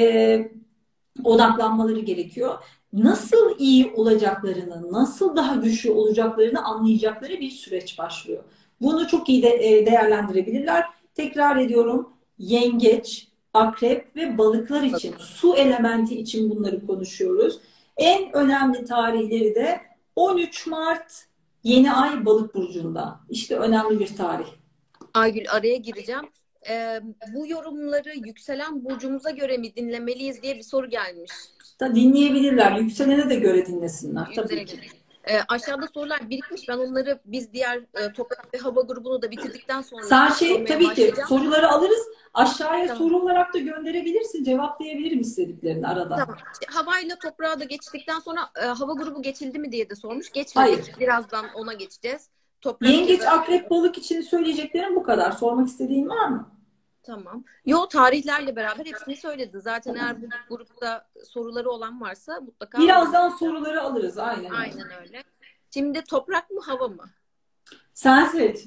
odaklanmaları gerekiyor. Nasıl iyi olacaklarını, nasıl daha güçlü olacaklarını anlayacakları bir süreç başlıyor. Bunu çok iyi değerlendirebilirler. Tekrar ediyorum, yengeç, akrep ve balıklar için, su elementi için bunları konuşuyoruz. En önemli tarihleri de 13 Mart yeni ay balık burcunda. İşte önemli bir tarih. Aygül, araya gireceğim. Bu yorumları yükselen burcumuza göre mi dinlemeliyiz diye bir soru gelmiş. Da dinleyebilirler. Yükselene de göre dinlesinler tabii ki. Aşağıda sorular birikmiş. Ben onları biz diğer toprak ve hava grubunu da bitirdikten sonra Sen tabii ki başlayacağım. soruları alırız. Aşağıya soru olarak da gönderebilirsin. Cevaplayabilirim istediklerini arada. Tamam. Havayla toprağa da geçtikten sonra hava grubu geçildi mi diye de sormuş. Geçmedik. Hayır. Birazdan ona geçeceğiz. Toprak Yengeç, akrep, balık için söyleyeceklerim bu kadar. Sormak istediğin var mı? Tamam. Yo, tarihlerle beraber hepsini söyledi. Zaten eğer bu grupta soruları olan varsa mutlaka birazdan soruları alırız. Aynen. Aynen öyle. Şimdi toprak mı hava mı? Sen seç.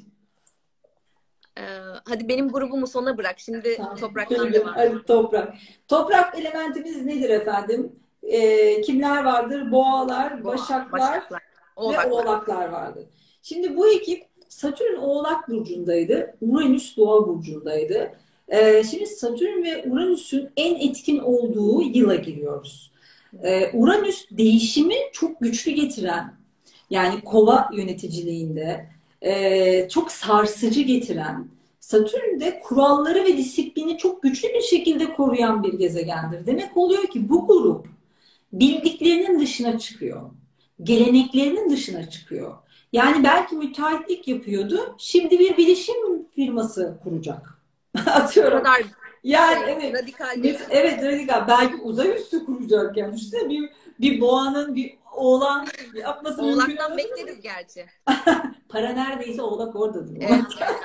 Hadi benim grubumu sona bırak. Şimdi Tamam. topraktan devam. Hadi toprak. Toprak elementimiz nedir efendim? Kimler vardır? Boğalar, başaklar ve oğlaklar vardır. Şimdi bu ekip Satürn Oğlak burcundaydı. Uranüs Boğa burcundaydı. Şimdi Satürn ve Uranüs'ün en etkin olduğu yıla giriyoruz. Uranüs değişimi çok güçlü getiren, yani kova yöneticiliğinde çok sarsıcı getiren, Satürn de kuralları ve disiplini çok güçlü bir şekilde koruyan bir gezegendir. Demek oluyor ki bu grup bildiklerinin dışına çıkıyor. Geleneklerinin dışına çıkıyor. Yani belki müteahhitlik yapıyordu. Şimdi bir bilişim firması kuracak. Atıyorum. Yani evet. Evet, radikal. Belki uzay üssü kuracak yani. İşte bir boğanın, bir oğlan yapması mümkün. Oğlaktan bekleriz gerçi. Para neredeyse oğlak oradadır. Evet.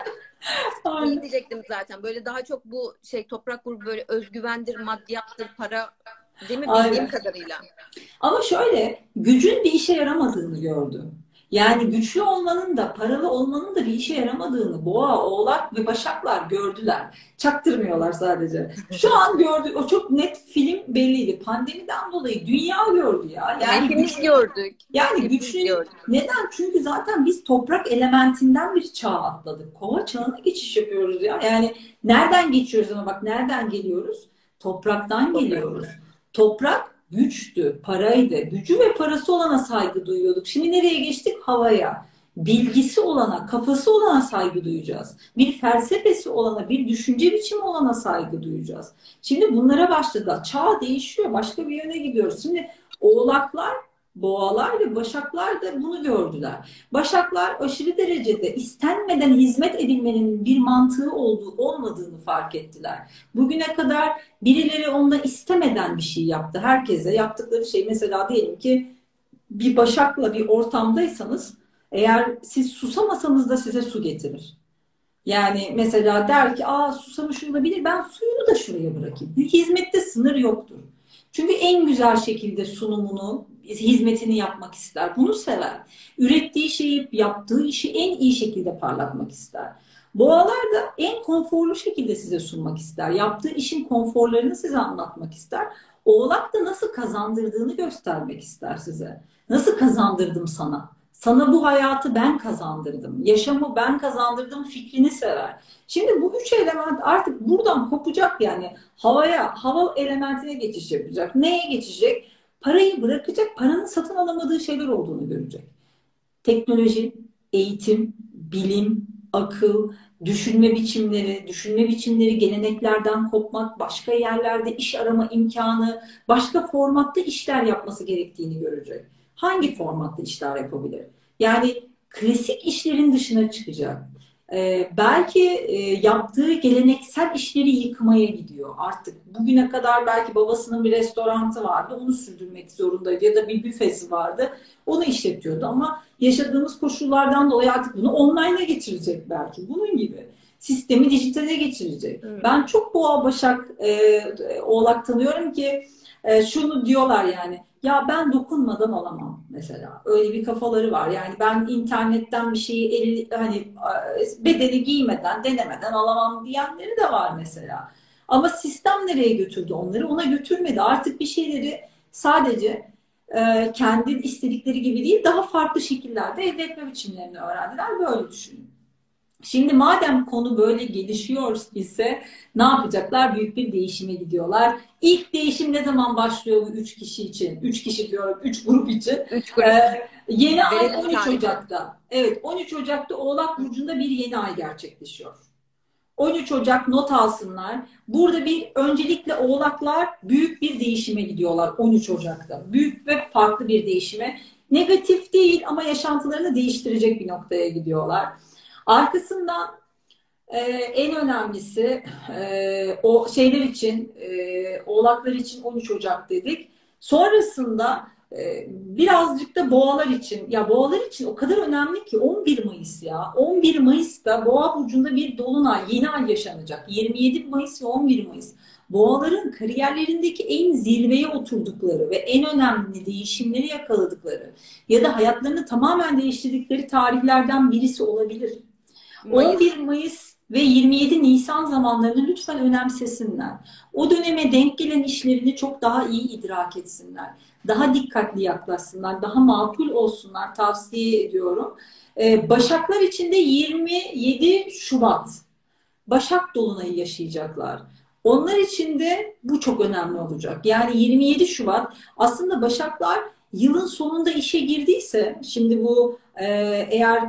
İyi diyecektim zaten. Böyle daha çok bu toprak grubu böyle özgüvendir, maddiyattır, para, değil mi, bildiğim kadarıyla. Ama şöyle, gücün bir işe yaramadığını gördüm. Yani güçlü olmanın da, paralı olmanın da bir işe yaramadığını Boğa, Oğlak ve Başaklar gördüler. Çaktırmıyorlar sadece. Şu an gördü, o çok net film belliydi. Pandemiden dolayı dünya gördü ya. Yani hepimiz gördük. Yani güçlü. Neden? Çünkü zaten biz toprak elementinden bir çağ atladık. Kova çağına geçiş yapıyoruz ya. Yani nereden geçiyoruz ama bak nereden geliyoruz? Topraktan geliyoruz. Toprak güçtü, paraydı. Gücü ve parası olana saygı duyuyorduk. Şimdi nereye geçtik? Havaya. Bilgisi olana, kafası olana saygı duyacağız. Bir felsefesi olana, bir düşünce biçimi olana saygı duyacağız. Şimdi bunlara başladılar. Çağ değişiyor. Başka bir yöne gidiyoruz. Şimdi oğlaklar, boğalar ve başaklar da bunu gördüler. Başaklar aşırı derecede istenmeden hizmet edilmenin bir mantığı olmadığını fark ettiler. Bugüne kadar birileri onunla istemeden bir şey yaptı. Herkese yaptıkları şey, mesela diyelim ki bir başakla bir ortamdaysanız, eğer siz susamasanız da size su getirir. Yani mesela der ki susamış olabilir, ben suyunu da şuraya bırakayım. Hizmette sınır yoktur. Çünkü en güzel şekilde sunumunu, hizmetini yapmak ister. Bunu sever. Ürettiği şeyi, yaptığı işi en iyi şekilde parlatmak ister. Boğalar da en konforlu şekilde size sunmak ister. Yaptığı işin konforlarını size anlatmak ister. Oğlak da nasıl kazandırdığını göstermek ister size. Nasıl kazandırdım sana? Sana bu hayatı ben kazandırdım. Yaşamı ben kazandırdım fikrini sever. Şimdi bu üç element artık buradan kopacak yani. Hava elementine geçiş yapacak. Neye geçecek? Parayı bırakacak, paranın satın alamadığı şeyler olduğunu görecek. Teknoloji, eğitim, bilim, akıl, düşünme biçimleri geleneklerden kopmak, başka yerlerde iş arama imkanı, başka formatta işler yapması gerektiğini görecek. Hangi formatta işler yapabilir? Yani klasik işlerin dışına çıkacak. Belki yaptığı geleneksel işleri yıkmaya gidiyor artık. Bugüne kadar belki babasının bir restorantı vardı, onu sürdürmek zorundaydı ya da bir büfesi vardı, onu işletiyordu ama yaşadığımız koşullardan dolayı artık bunu online'a geçirecek belki. Bunun gibi. Sistemi dijitale geçirecek. Evet. Ben çok Boğa, Başak, Oğlak tanıyorum ki şunu diyorlar yani. Ya ben dokunmadan alamam mesela. Öyle bir kafaları var. Yani ben internetten bir şeyi bedeni giymeden, denemeden alamam diyenleri de var mesela. Ama sistem nereye götürdü onları? Ona götürmedi. Artık bir şeyleri sadece kendi istedikleri gibi değil, daha farklı şekillerde elde etme biçimlerini öğrendiler. Böyle düşünün. Şimdi madem konu böyle gelişiyor ise ne yapacaklar? Büyük bir değişime gidiyorlar. İlk değişim ne zaman başlıyor bu üç kişi için? Üç kişi diyorum, üç grup için. Üç grup. Yeni ay Verelim 13 tarihi. Ocak'ta. Evet, 13 Ocak'ta Oğlak Burcu'nda bir yeni ay gerçekleşiyor. 13 Ocak not alsınlar. Burada bir öncelikle Oğlaklar büyük bir değişime gidiyorlar 13 Ocak'ta. Büyük ve farklı bir değişime. Negatif değil ama yaşantılarını değiştirecek bir noktaya gidiyorlar. Arkasından en önemlisi o şeyler için Oğlaklar için 13 Ocak dedik. Sonrasında birazcık da boğalar için, ya boğalar için o kadar önemli ki 11 Mayıs ya. 11 Mayıs'ta Boğa burcunda bir dolunay, yeni ay yaşanacak. 27 Mayıs ve 11 Mayıs. Boğaların kariyerlerindeki en zirveye oturdukları ve en önemli değişimleri yakaladıkları ya da hayatlarını tamamen değiştirdikleri tarihlerden birisi olabilir. Mayıs. 11 Mayıs ve 27 Nisan zamanlarını lütfen önemsesinler. O döneme denk gelen işlerini çok daha iyi idrak etsinler. Daha dikkatli yaklaşsınlar, daha makul olsunlar tavsiye ediyorum. Başaklar için de 27 Şubat Başak Dolunay'ı yaşayacaklar. Onlar için de bu çok önemli olacak. Yani 27 Şubat aslında Başaklar yılın sonunda işe girdiyse, şimdi bu eğer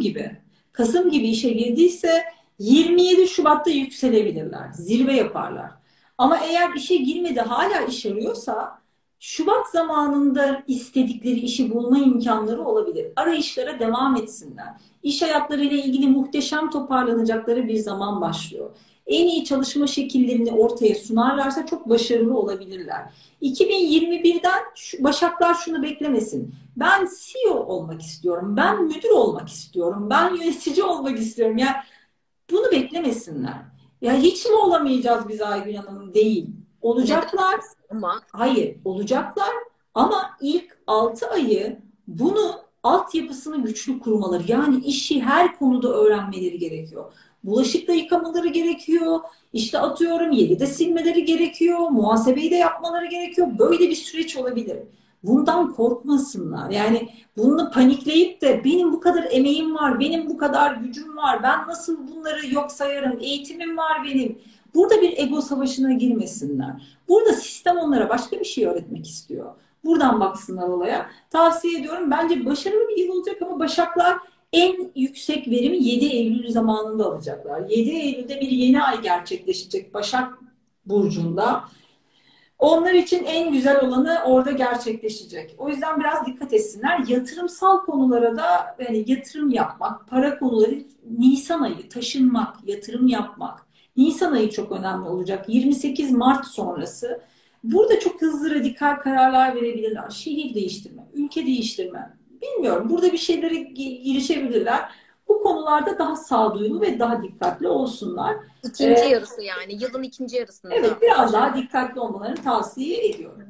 Kasım gibi işe girdiyse 27 Şubat'ta yükselebilirler, zirve yaparlar. Ama eğer işe girmedi hala iş arıyorsa Şubat zamanında istedikleri işi bulma imkanları olabilir. Arayışlara devam etsinler. İş hayatlarıyla ilgili muhteşem toparlanacakları bir zaman başlıyor. En iyi çalışma şekillerini ortaya sunarlarsa çok başarılı olabilirler. 2021'den Başaklar şunu beklemesin. Ben CEO olmak istiyorum, ben müdür olmak istiyorum, ben yönetici olmak istiyorum. Yani bunu beklemesinler. Ya hiç mi olamayacağız biz Aygün Hanım? Değil. Olacaklar. Ama Hayır, olacaklar ama ilk 6 ayı bunu altyapısını güçlü kurmaları, yani işi her konuda öğrenmeleri gerekiyor. Bulaşık da yıkamaları gerekiyor. İşte atıyorum yeri de silmeleri gerekiyor. Muhasebeyi de yapmaları gerekiyor. Böyle bir süreç olabilir. Bundan korkmasınlar. Yani bunu panikleyip de benim bu kadar emeğim var, benim bu kadar gücüm var, ben nasıl bunları yok sayarım, eğitimim var benim. Burada bir ego savaşına girmesinler. Burada sistem onlara başka bir şey öğretmek istiyor. Buradan baksınlar olaya. Tavsiye ediyorum. Bence başarılı bir yıl olacak ama Başaklar en yüksek verimi 7 Eylül zamanında alacaklar. 7 Eylül'de bir yeni ay gerçekleşecek Başak Burcu'nda. Onlar için en güzel olanı orada gerçekleşecek. O yüzden biraz dikkat etsinler. Yatırımsal konulara da yani yatırım yapmak, para konuları Nisan ayı, taşınmak, yatırım yapmak. Nisan ayı çok önemli olacak. 28 Mart sonrası. Burada çok hızlı radikal kararlar verebilirler. Şehir değiştirme, ülke değiştirme. Bilmiyorum. Burada bir şeylere girişebilirler. Bu konularda daha sağduyulu ve daha dikkatli olsunlar. İkinci yarısı yani. Yılın ikinci yarısında. Evet, biraz daha dikkatli olmalarını tavsiye ediyorum.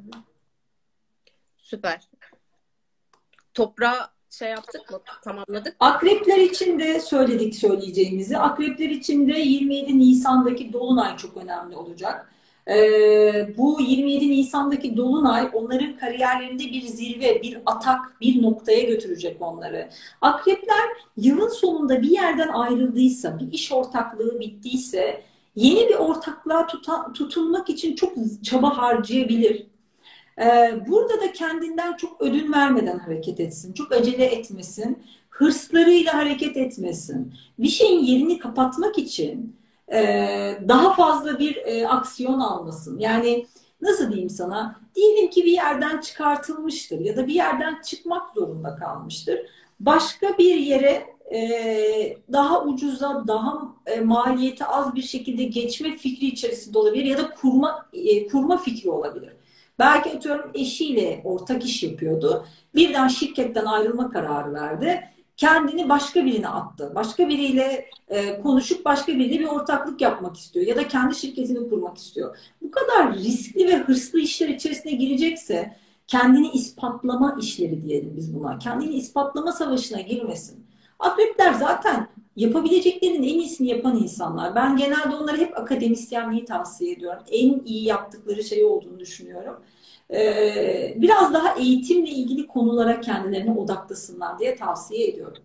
Süper. Toprağı şey yaptık mı? Tamamladık. Akrepler için de söyledik söyleyeceğimizi. Akrepler için de 27 Nisan'daki Dolunay çok önemli olacak. Bu 27 Nisan'daki Dolunay onların kariyerlerinde bir zirve, bir atak, bir noktaya götürecek onları. Akrepler yılın sonunda bir yerden ayrıldıysa, bir iş ortaklığı bittiyse yeni bir ortaklığa tutunmak için çok çaba harcayabilir. Burada da kendinden çok ödün vermeden hareket etsin, çok acele etmesin, hırslarıyla hareket etmesin. Bir şeyin yerini kapatmak için daha fazla bir aksiyon almasın. Yani nasıl diyeyim sana? Diyelim ki bir yerden çıkartılmıştır ya da bir yerden çıkmak zorunda kalmıştır. Başka bir yere daha ucuza, daha maliyeti az bir şekilde geçme fikri içerisinde olabilir ya da kurma fikri olabilir. Belki atıyorum eşiyle ortak iş yapıyordu. Birden şirketten ayrılma kararı verdi. Kendini başka birine attı. Başka biriyle konuşup başka biriyle bir ortaklık yapmak istiyor. Ya da kendi şirketini kurmak istiyor. Bu kadar riskli ve hırslı işler içerisine girecekse kendini ispatlama işleri diyelim biz buna. Kendini ispatlama savaşına girmesin. Akrepler zaten yapabileceklerinin en iyisini yapan insanlar. Ben genelde onlara hep akademisyenliği tavsiye ediyorum. En iyi yaptıkları şey olduğunu düşünüyorum. Biraz daha eğitimle ilgili konulara kendilerine odaklasınlar diye tavsiye ediyorum.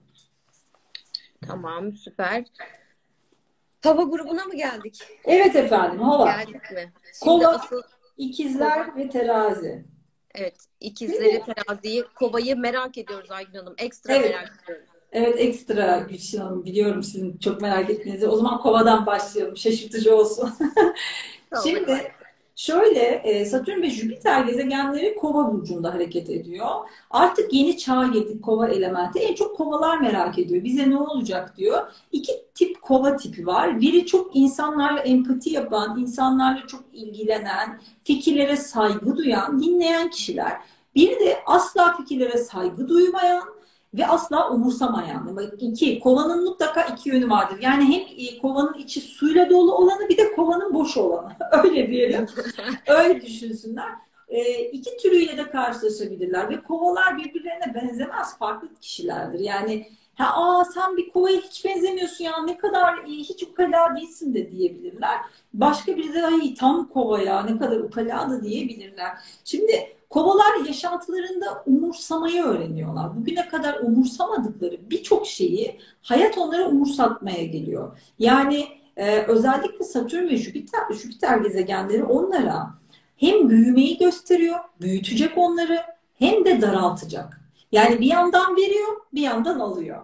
Tamam, süper. Hava grubuna mı geldik? Evet efendim, hava. Geldik mi? Şimdi Kova, asıl kova. ikizler ve terazi. Evet, ikizleri, Şimdi, teraziyi, kovayı merak ediyoruz Aygün Hanım. Ekstra evet, merak ediyoruz. evet ekstra Gülşin Hanım biliyorum sizin çok merak ettiğinizi. O zaman kovadan başlayalım, şaşırtıcı olsun. Tamam, hadi Şimdi başlayalım. şöyle Satürn ve Jüpiter gezegenleri Kova burcunda hareket ediyor. Artık yeni çağa girdik Kova elementi. En çok kovalar merak ediyor. Bize ne olacak diyor. İki tip Kova tipi var. Biri çok insanlarla empati yapan, insanlarla çok ilgilenen, fikirlere saygı duyan, dinleyen kişiler. Biri de asla fikirlere saygı duymayan ve asla umursamayan. Bak iki, kovanın mutlaka iki yönü vardır. Yani hem kovanın içi suyla dolu olanı bir de kovanın boş olanı. Öyle diyelim. Öyle düşünsünler. İki türüyle de karşılaşabilirler ve kovalar birbirlerine benzemez, farklı kişilerdir. Yani sen bir kovaya hiç benzemiyorsun ya ne kadar iyi, hiç ukala değilsin de diyebilirler. Başka biri de ay tam kova ya ne kadar ukala da diyebilirler. Şimdi kovalar yaşantılarında umursamayı öğreniyorlar. Bugüne kadar umursamadıkları birçok şeyi hayat onlara umursatmaya geliyor. Yani özellikle Satürn ve Jüpiter gezegenleri onlara hem büyümeyi gösteriyor, büyütecek onları hem de daraltacak. Yani bir yandan veriyor, bir yandan alıyor.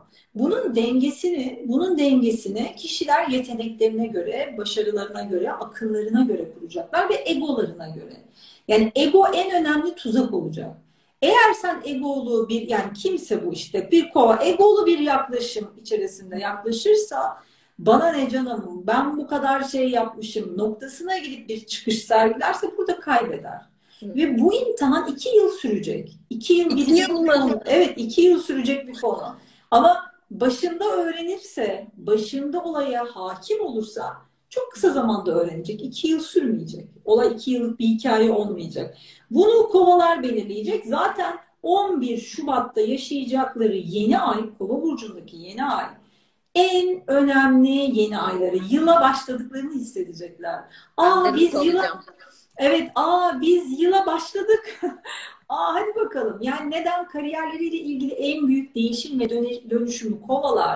Bunun dengesini kişiler yeteneklerine göre, başarılarına göre, akıllarına göre kuracaklar ve egolarına göre. Yani ego en önemli tuzak olacak. Eğer sen egolu bir yani kimse bu işte bir kova egolu bir yaklaşım içerisinde yaklaşırsa bana ne canım ben bu kadar şey yapmışım noktasına gidip bir çıkış sergilerse burada kaybeder. Hı. Ve bu imtihan 2 yıl sürecek. 2 yıl 2 gidecek yıl bir mı? konu. Evet 2 yıl sürecek bir konu. Ama başında öğrenirse, başında olaya hakim olursa çok kısa zamanda öğrenecek. 2 yıl sürmeyecek. Olay 2 yıllık bir hikaye olmayacak. Bunu kovalar belirleyecek. Zaten 11 Şubat'ta yaşayacakları yeni ay, Kova burcundaki yeni ay en önemli yeni ayları. Yıla başladıklarını hissedecekler. Ben de Aa not biz yıla alacağım. Evet, biz yıla başladık. Hadi bakalım. Yani neden kariyerleriyle ilgili en büyük değişim ve dönüşümü kovalar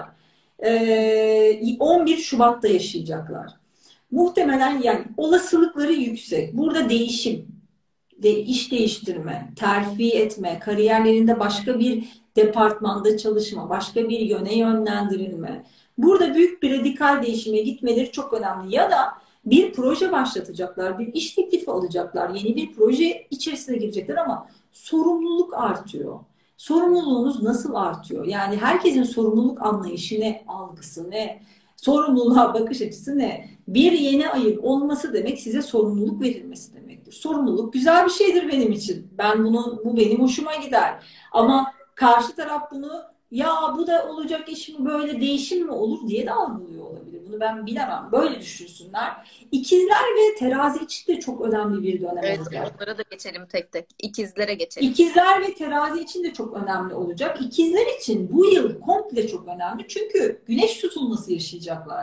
11 Şubat'ta yaşayacaklar. Muhtemelen yani olasılıkları yüksek. Burada değişim, iş değiştirme, terfi etme, kariyerlerinde başka bir departmanda çalışma, başka bir yöne yönlendirilme. Burada büyük bir radikal değişime gitmeleri çok önemli. Ya da bir proje başlatacaklar, bir iş teklifi alacaklar, yeni bir proje içerisine girecekler ama sorumluluk artıyor. Sorumluluğunuz nasıl artıyor? Yani herkesin sorumluluk anlayışı ne, algısı ne, sorumluluğa bakış açısı ne? Bir yeni ayın olması demek size sorumluluk verilmesi demektir. Sorumluluk güzel bir şeydir benim için. Bu benim hoşuma gider. Ama karşı taraf bunu ya bu da olacak iş mi böyle değişim mi olur diye de algılıyor olabilir. Bunu ben bilemem. Böyle düşünsünler. İkizler ve terazi için de çok önemli bir dönem Evet, olacak. onlara da geçelim tek tek. İkizlere geçelim. İkizler ve terazi için de çok önemli olacak. İkizler için bu yıl komple çok önemli. Çünkü güneş tutulması yaşayacaklar.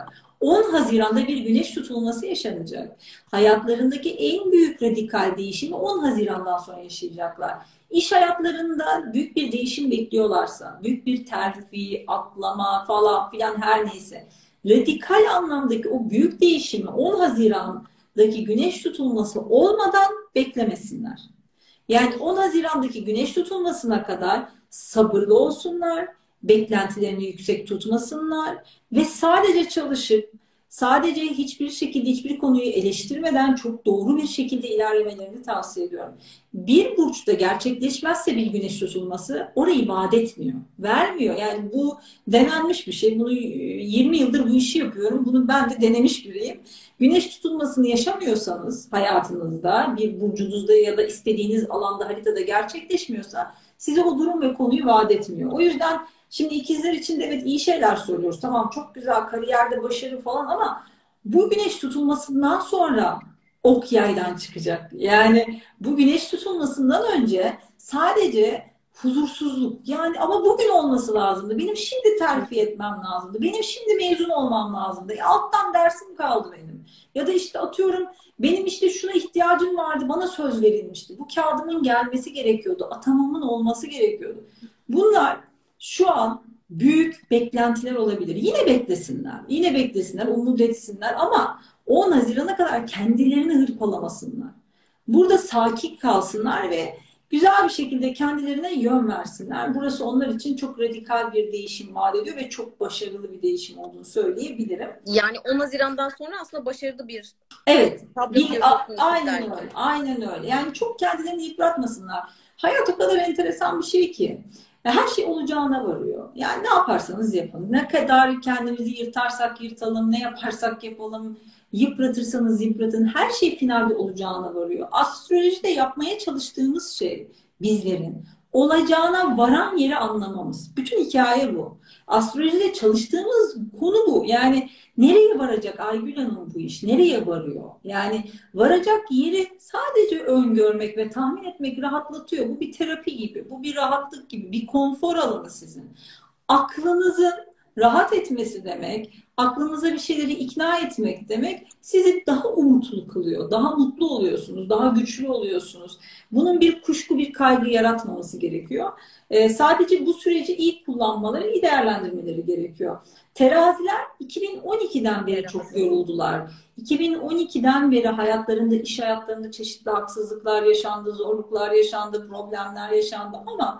10 Haziran'da bir güneş tutulması yaşanacak. Hayatlarındaki en büyük radikal değişimi 10 Haziran'dan sonra yaşayacaklar. İş hayatlarında büyük bir değişim bekliyorlarsa, büyük bir terfi, atlama falan filan her neyse, radikal anlamdaki o büyük değişimi 10 Haziran'daki güneş tutulması olmadan beklemesinler. Yani 10 Haziran'daki güneş tutulmasına kadar sabırlı olsunlar, beklentilerini yüksek tutmasınlar ve sadece çalışıp, sadece hiçbir şekilde hiçbir konuyu eleştirmeden çok doğru bir şekilde ilerlemelerini tavsiye ediyorum. Bir burçta gerçekleşmezse bir güneş tutulması orayı vaat etmiyor, vermiyor. Yani bu denenmiş bir şey. Bunu 20 yıldır bu işi yapıyorum. Bunu ben de denemiş biriyim. Güneş tutulmasını yaşamıyorsanız hayatınızda, bir burcunuzda ya da istediğiniz alanda, haritada gerçekleşmiyorsa size o durum ve konuyu vaat etmiyor. O yüzden şimdi ikizler için de evet iyi şeyler söylüyoruz. Tamam, çok güzel, kariyerde başarı falan, ama bu güneş tutulmasından sonra ok yaydan çıkacak. Yani bu güneş tutulmasından önce sadece huzursuzluk. Yani ama bugün olması lazımdı. Benim şimdi terfi etmem lazımdı. Benim şimdi mezun olmam lazımdı. Alttan dersim kaldı benim. Ya da işte atıyorum, benim işte şuna ihtiyacım vardı. Bana söz verilmişti. Bu kağıdımın gelmesi gerekiyordu. Atamamın olması gerekiyordu. Bunlar şu an büyük beklentiler olabilir. Yine beklesinler. Yine beklesinler. Umut etsinler. Ama 10 Haziran'a kadar kendilerini hırpalamasınlar. Burada sakin kalsınlar ve güzel bir şekilde kendilerine yön versinler. Burası onlar için çok radikal bir değişim vaat ediyor ve çok başarılı bir değişim olduğunu söyleyebilirim. Yani 10 Haziran'dan sonra aslında başarılı bir Evet, tablo görüyorsunuz aynen sizler. öyle, aynen öyle. Yani çok kendilerini yıpratmasınlar. Hayat o kadar enteresan bir şey ki. Her şey olacağına varıyor. Yani ne yaparsanız yapın. Ne kadar kendimizi yırtarsak yırtalım, ne yaparsak yapalım, yıpratırsanız yıpratın. Her şey finalde olacağına varıyor. Astrolojide yapmaya çalıştığımız şey bizlerin olacağına varan yeri anlamamız. Bütün hikaye bu. Astrolojide çalıştığımız konu bu. Yani nereye varacak Aygül Hanım bu iş? Nereye varıyor? Yani varacak yeri sadece öngörmek ve tahmin etmek rahatlatıyor. Bu bir terapi gibi, bu bir rahatlık gibi, bir konfor alanı sizin. Aklınızın rahat etmesi demek, aklınıza bir şeyleri ikna etmek demek sizi daha umutlu kılıyor, daha mutlu oluyorsunuz, daha güçlü oluyorsunuz. Bunun bir kuşku, bir kaygı yaratmaması gerekiyor. Sadece bu süreci iyi kullanmaları, iyi değerlendirmeleri gerekiyor. Teraziler 2012'den beri çok yoruldular. 2012'den beri hayatlarında, iş hayatlarında çeşitli haksızlıklar yaşandı, zorluklar yaşandı, problemler yaşandı, ama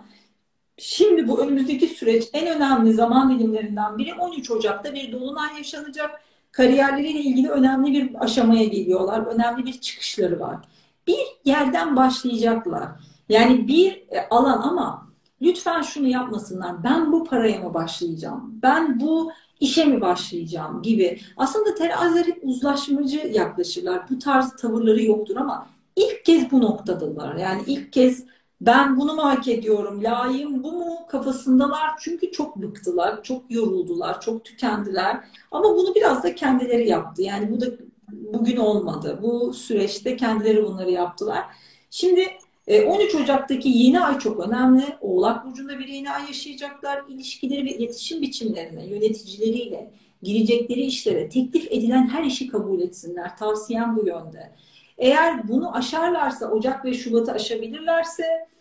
şimdi bu önümüzdeki süreç en önemli zaman dilimlerinden biri. 13 Ocak'ta bir dolunay yaşanacak. Kariyerleriyle ilgili önemli bir aşamaya geliyorlar. Önemli bir çıkışları var. Bir yerden başlayacaklar. Yani bir alan, ama lütfen şunu yapmasınlar. Ben bu paraya mı başlayacağım? Ben bu işe mi başlayacağım gibi. Aslında teraziler hep uzlaşmacı yaklaşırlar. Bu tarz tavırları yoktur, ama ilk kez bu noktadalar. Yani ilk kez ben bunu mu hak ediyorum, layığım bu mu kafasındalar. Çünkü çok bıktılar, çok yoruldular, çok tükendiler. Ama bunu biraz da kendileri yaptı. Yani bu da bugün olmadı. Bu süreçte kendileri bunları yaptılar. Şimdi 13 Ocak'taki yeni ay çok önemli. Oğlak Burcu'nda bir yeni ay yaşayacaklar. İlişkileri ve iletişim biçimlerine, yöneticileriyle, girecekleri işlere, teklif edilen her işi kabul etsinler. Tavsiyem bu yönde. Eğer bunu aşarlarsa, Ocak ve Şubat'ı aşabilirlerse,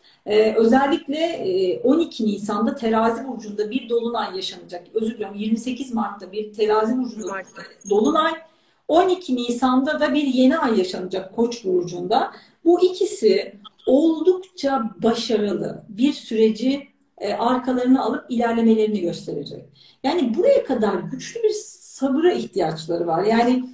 özellikle 12 Nisan'da Terazi Burcu'nda bir dolunay yaşanacak. Özür diliyorum, 28 Mart'ta bir Terazi Burcu'nda dolunay, 12 Nisan'da da bir yeni ay yaşanacak Koç burcunda. Bu ikisi oldukça başarılı bir süreci arkalarına alıp ilerlemelerini gösterecek. Yani buraya kadar güçlü bir sabıra ihtiyaçları var. Yani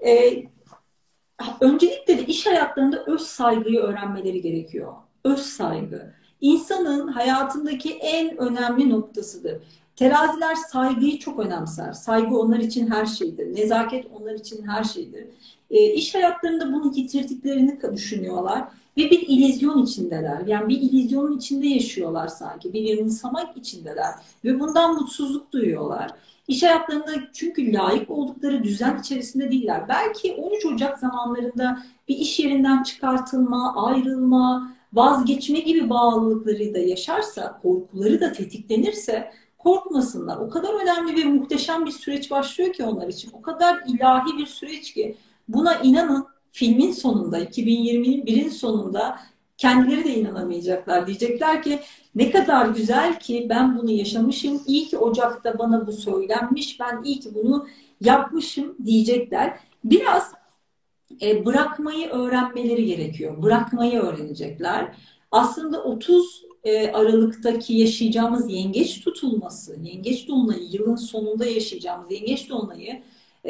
öncelikle de iş hayatlarında öz saygıyı öğrenmeleri gerekiyor. Öz saygı. İnsanın hayatındaki en önemli noktasıdır. Teraziler saygıyı çok önemser. Saygı onlar için her şeydir. Nezaket onlar için her şeydir. İş hayatlarında bunu yitirdiklerini düşünüyorlar ve bir illüzyon içindeler. Yani bir illüzyonun içinde yaşıyorlar sanki. Bir yanılsamak içindeler ve bundan mutsuzluk duyuyorlar. İş hayatlarında çünkü layık oldukları düzen içerisinde değiller. Belki 13 Ocak zamanlarında bir iş yerinden çıkartılma, ayrılma, vazgeçme gibi bağlılıkları da yaşarsa, korkuları da tetiklenirse korkmasınlar. O kadar önemli ve muhteşem bir süreç başlıyor ki onlar için. O kadar ilahi bir süreç ki buna inanın, filmin sonunda, 2021'in sonunda kendileri de inanamayacaklar. Diyecekler ki ne kadar güzel ki ben bunu yaşamışım. İyi ki Ocak'ta bana bu söylenmiş. Ben iyi ki bunu yapmışım diyecekler. Biraz bırakmayı öğrenmeleri gerekiyor. Bırakmayı öğrenecekler. Aslında 30 Aralık'taki yaşayacağımız yengeç tutulması, yengeç dolunayı, yılın sonunda yaşayacağımız yengeç dolunayı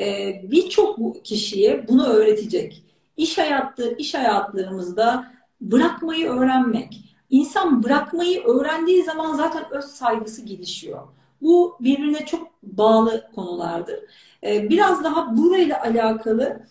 birçok kişiye bunu öğretecek. İş hayatlarımızda bırakmayı öğrenmek. İnsan bırakmayı öğrendiği zaman zaten öz saygısı gelişiyor. Bu birbirine çok bağlı konulardır. Biraz daha burayla alakalı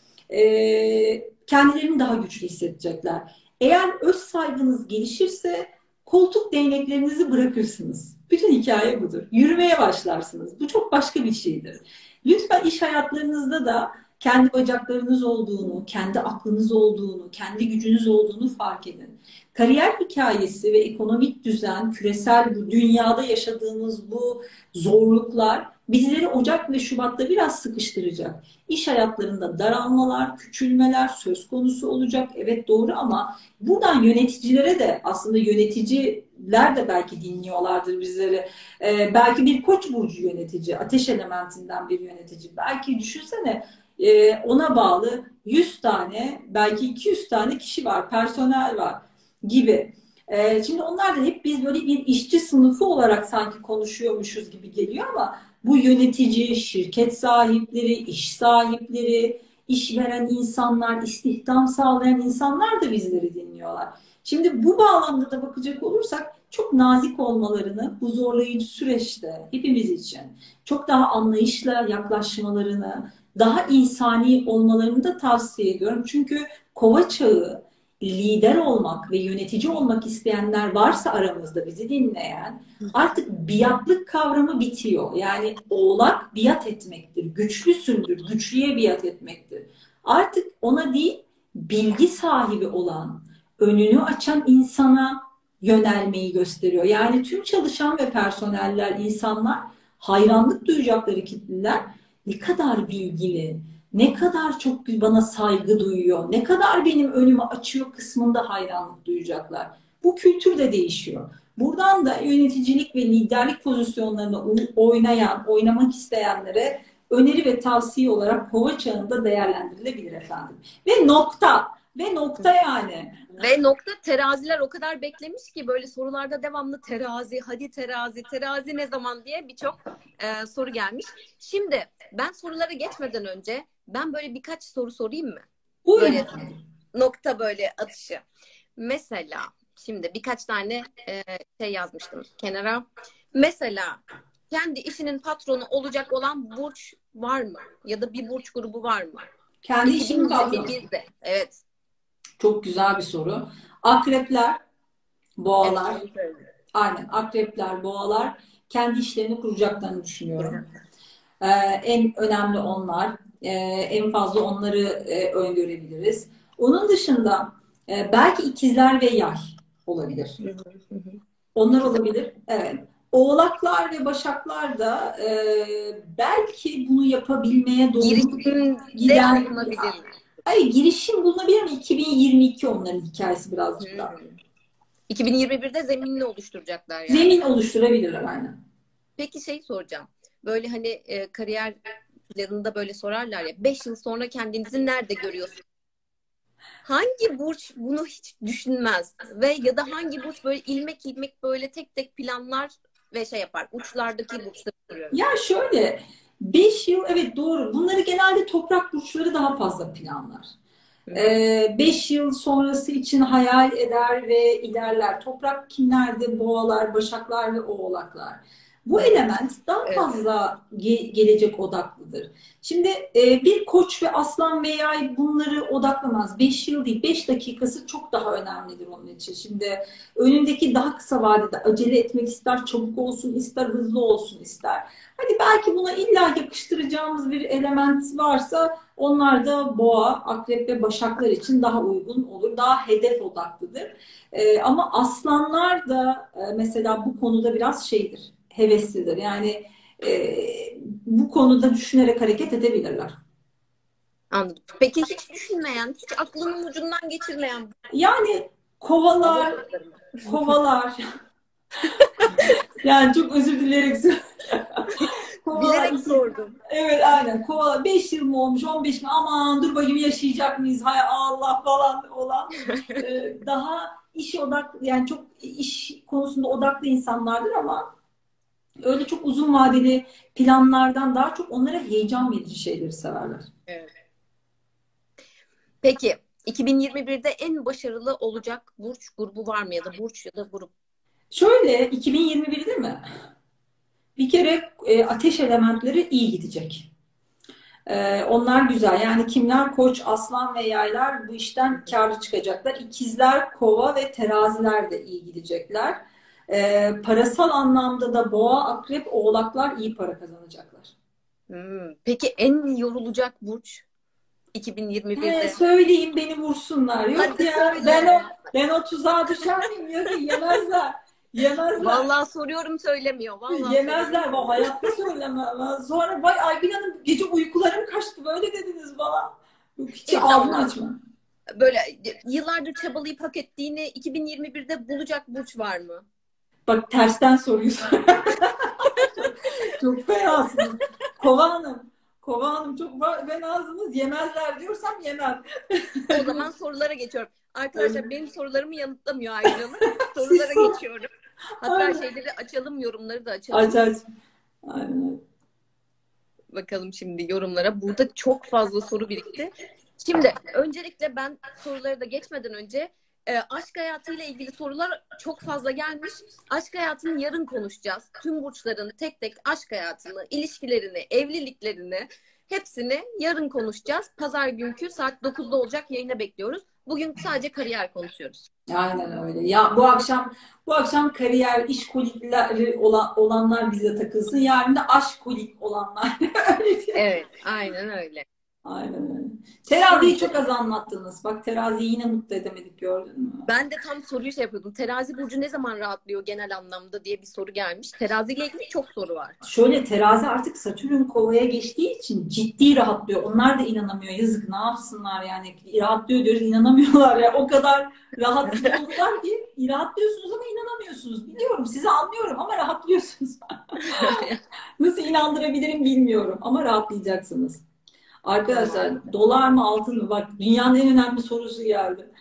kendilerini daha güçlü hissedecekler. Eğer öz saygınız gelişirse koltuk değneklerinizi bırakırsınız. Bütün hikaye budur. Yürümeye başlarsınız. Bu çok başka bir şeydir. Lütfen iş hayatlarınızda da kendi bacaklarınız olduğunu, kendi aklınız olduğunu, kendi gücünüz olduğunu fark edin. Kariyer hikayesi ve ekonomik düzen, küresel bu dünyada yaşadığımız bu zorluklar bizleri Ocak ve Şubat'ta biraz sıkıştıracak. İş hayatlarında daralmalar, küçülmeler söz konusu olacak. Evet doğru ama buradan yöneticilere de aslında yöneticiler de belki dinliyorlardır bizleri. Belki bir Koç burcu yönetici, ateş elementinden bir yönetici. Belki düşünsene ona bağlı 100 tane belki 200 tane kişi var, personel var gibi. Şimdi onlar da hep biz böyle bir işçi sınıfı olarak sanki konuşuyormuşuz gibi geliyor ama bu yönetici, şirket sahipleri, iş sahipleri, işveren insanlar, istihdam sağlayan insanlar da bizleri dinliyorlar. Şimdi bu bağlamda da bakacak olursak çok nazik olmalarını bu zorlayıcı süreçte hepimiz için çok daha anlayışla yaklaşmalarını, daha insani olmalarını da tavsiye ediyorum. Çünkü Kova çağı lider olmak ve yönetici olmak isteyenler varsa aramızda bizi dinleyen artık biatlık kavramı bitiyor. Yani oğlak biat etmektir, güçlüsündür, güçlüye biat etmektir. Artık ona değil bilgi sahibi olan, önünü açan insana yönelmeyi gösteriyor. Yani tüm çalışan ve personeller, insanlar hayranlık duyacakları kitleler ne kadar bilgili, ne kadar çok bana saygı duyuyor, ne kadar benim önümü açıyor kısmında hayranlık duyacaklar. Bu kültür de değişiyor. Buradan da yöneticilik ve liderlik pozisyonlarına oynamak isteyenlere öneri ve tavsiye olarak Kova çağında değerlendirilebilir efendim. Ve nokta. Ve nokta yani. Ve nokta teraziler o kadar beklemiş ki böyle sorularda devamlı terazi, hadi terazi, terazi ne zaman diye birçok soru gelmiş. Şimdi ben sorulara geçmeden önce ben böyle birkaç soru sorayım mı? Buyurun. Böyle nokta böyle atışı. Mesela şimdi birkaç tane şey yazmıştım kenara. Mesela kendi işinin patronu olacak olan burç var mı? Ya da bir burç grubu var mı? Kendi işinin patronu. Evet. Çok güzel bir soru. Akrepler, boğalar, Evet. aynen akrepler, boğalar kendi işlerini kuracaklarını düşünüyorum. En önemli onlar. En fazla onları öngörebiliriz. Onun dışında belki ikizler ve yay olabilir. Onlar olabilir. Evet. Oğlaklar ve başaklar da belki bunu yapabilmeye doğru giden... Hayır, girişim bulunabilir mi? 2022 onların hikayesi birazcık daha. 2021'de zeminini oluşturacaklar yani. Zemin oluşturabilirler aynen. Peki şey soracağım. Böyle hani kariyer planında böyle sorarlar ya 5 yıl sonra kendinizi nerede görüyorsun? Hangi burç bunu hiç düşünmez ve ya da hangi burç böyle ilmek ilmek böyle tek tek planlar ve şey yapar. Uçlardaki burçları görüyorum. Ya şöyle 5 yıl evet doğru. Bunları genelde toprak burçları daha fazla planlar. 5 yıl sonrası için hayal eder ve ilerler. Toprak kimlerde? Boğalar, başaklar ve oğlaklar. Bu element daha fazla gelecek odaklıdır. Şimdi bir koç ve aslan ve yay bunları odaklamaz. 5 yıl değil, 5 dakikası çok daha önemlidir onun için. Şimdi önündeki daha kısa vadede acele etmek ister, çabuk olsun ister, hızlı olsun ister. Hani belki buna illa yakıştıracağımız bir element varsa onlar da boğa, akrep ve başaklar için daha uygun olur. Daha hedef odaklıdır. Ama aslanlar da mesela bu konuda biraz şeydir. heveslidir. Yani bu konuda düşünerek hareket edebilirler. Anladım. Peki hiç düşünmeyen, hiç aklının ucundan geçirmeyen Yani hava kovalar, burçları mı? kovalar. Yani çok özür dileyerek kovalar. Bilerek sordum. Evet, aynen. Kovalar. 5 yıl mı olmuş, 15 mi? Aman dur bakayım, yaşayacak mıyız? Hay Allah falan olan. Daha iş odaklı, yani çok iş konusunda odaklı insanlardır ama öyle çok uzun vadeli planlardan daha çok onlara heyecan verici şeyleri severler. Evet. Peki 2021'de en başarılı olacak burç grubu var mı ya da burç ya da grup? Şöyle 2021'de mi? Bir kere ateş elementleri iyi gidecek. Onlar güzel. Yani kimler? Koç, aslan ve yaylar bu işten kârlı çıkacaklar. İkizler, kova ve teraziler de iyi gidecekler. Parasal anlamda da boğa, akrep, oğlaklar iyi para kazanacaklar. Peki en yorulacak burç 2021'de? Söyleyeyim, beni vursunlar. Yok Hadi ya, söyle. ben o tuzağa düşer miyim? Yok, yemezler. Yemezler. Vallahi soruyorum söylemiyor. Vallahi Yemezler. söylemiyor. Hayatta söylemem. Sonra vay Aygün Hanım, gece uykularım kaçtı. Böyle dediniz bana. Yok, hiç Evet ağzını ama açma. böyle yıllardır çabalayıp hak ettiğini 2021'de bulacak burç var mı? Bak, tersten soruyorsun. Çok fenasınız. Kova Hanım. Kova Hanım çok fenasınız. Yemezler diyorsam yemem. O zaman sorulara geçiyorum. Arkadaşlar benim sorularımı yanıtlamıyor Aygül Hanım. Siz Sorulara sor. geçiyorum. Hatta Aynen. şeyleri açalım, yorumları da Aç açalım. aç. Aynen. Bakalım şimdi yorumlara. Burada çok fazla soru birikti. Şimdi öncelikle ben soruları da geçmeden önce aşk hayatıyla ilgili sorular çok fazla gelmiş. Aşk hayatını yarın konuşacağız. Tüm burçların tek tek aşk hayatını, ilişkilerini, evliliklerini hepsini yarın konuşacağız. Pazar günkü saat 9'da olacak yayına bekliyoruz. Bugün sadece kariyer konuşuyoruz. Aynen öyle. Ya bu akşam kariyer, iş kolikleri olanlar bize takılsın. Yarın da aşk kolik olanlar. Öyle diye. Evet, aynen öyle. Aynen öyle. Teraziyi Şimdi çok az anlattınız. Bak, teraziyi yine mutlu edemedik, gördün mü? ben de tam soruyu şey yapıyordum. Terazi burcu ne zaman rahatlıyor genel anlamda diye bir soru gelmiş. Terazi ile ilgili çok soru var. Şöyle, terazi artık Satürn kovaya geçtiği için ciddi rahatlıyor. Onlar da inanamıyor. Yazık, ne yapsınlar yani. Rahatlıyor diyoruz, inanamıyorlar ya. O kadar rahatsız oldular ki rahatlıyorsunuz ama inanamıyorsunuz. Biliyorum, sizi anlıyorum ama rahatlıyorsunuz. Nasıl inandırabilirim bilmiyorum ama rahatlayacaksınız. Arkadaşlar, dolar mı altın mı? Bak, dünyanın en önemli sorusu geldi.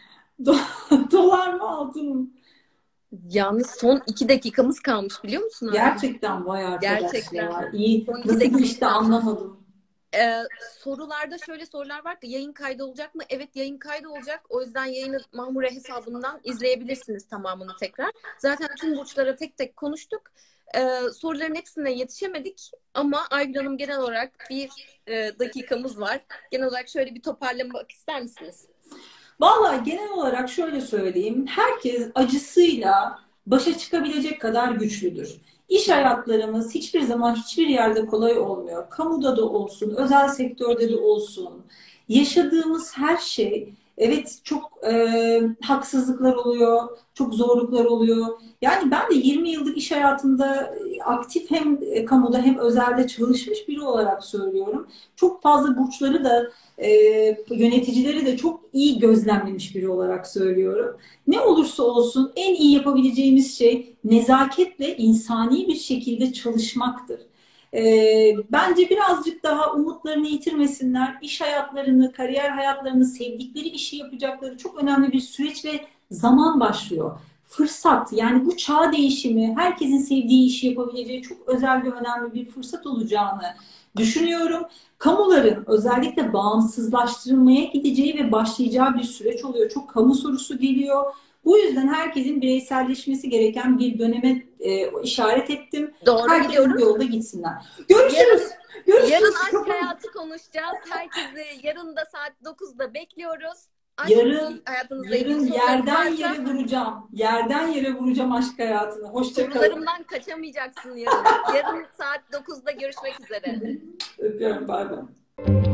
Dolar mı altın mı? Yalnız son 2 dakikamız kalmış biliyor musun abi? Gerçekten vay arkadaş Gerçekten. ya. İyi. Son 2 Nasıl bu dakikamız işte, kalmış. anlamadım. Sorularda şöyle sorular var ki yayın kaydı olacak mı? Evet, yayın kaydı olacak. O yüzden yayını Mahmure hesabından izleyebilirsiniz tamamını tekrar. Zaten tüm burçlara tek tek konuştuk. Soruların hepsine yetişemedik ama Aygül Hanım genel olarak bir dakikamız var. Genel olarak şöyle bir toparlamak ister misiniz? Vallahi genel olarak şöyle söyleyeyim. Herkes acısıyla başa çıkabilecek kadar güçlüdür. İş hayatlarımız hiçbir zaman hiçbir yerde kolay olmuyor. Kamuda da olsun, özel sektörde de olsun. Yaşadığımız her şey, evet, çok haksızlıklar oluyor, çok zorluklar oluyor. Yani ben de 20 yıllık iş hayatında aktif, hem kamuda hem özelde çalışmış biri olarak söylüyorum. Çok fazla burçları da yöneticileri de çok iyi gözlemlemiş biri olarak söylüyorum. Ne olursa olsun en iyi yapabileceğimiz şey nezaketle, insani bir şekilde çalışmaktır. Bence birazcık daha umutlarını yitirmesinler. İş hayatlarını, kariyer hayatlarını, sevdikleri işi yapacakları çok önemli bir süreç ve zaman başlıyor. Fırsat, yani bu çağ değişimi, herkesin sevdiği işi yapabileceği çok özel ve önemli bir fırsat olacağını düşünüyorum. Kamuların özellikle bağımsızlaştırılmaya gideceği ve başlayacağı bir süreç oluyor. Çok kamu sorusu geliyor. Bu yüzden herkesin bireyselleşmesi gereken bir döneme işaret ettim. Doğru Herkes bu gidiyoruz. yolda gitsinler. Görüşürüz. Görüşürüz. Yarın aşk hayatı konuşacağız. Herkesi yarın da saat 9'da bekliyoruz. Aşk hayatınızla ilgili Yarın sorularınız yerden varsa yere vuracağım. Yerden yere vuracağım aşk hayatını. Hoşça kalın. sorularımdan kaçamayacaksın yarın. Yarın saat 9'da görüşmek üzere. Öpüyorum. Bay bay.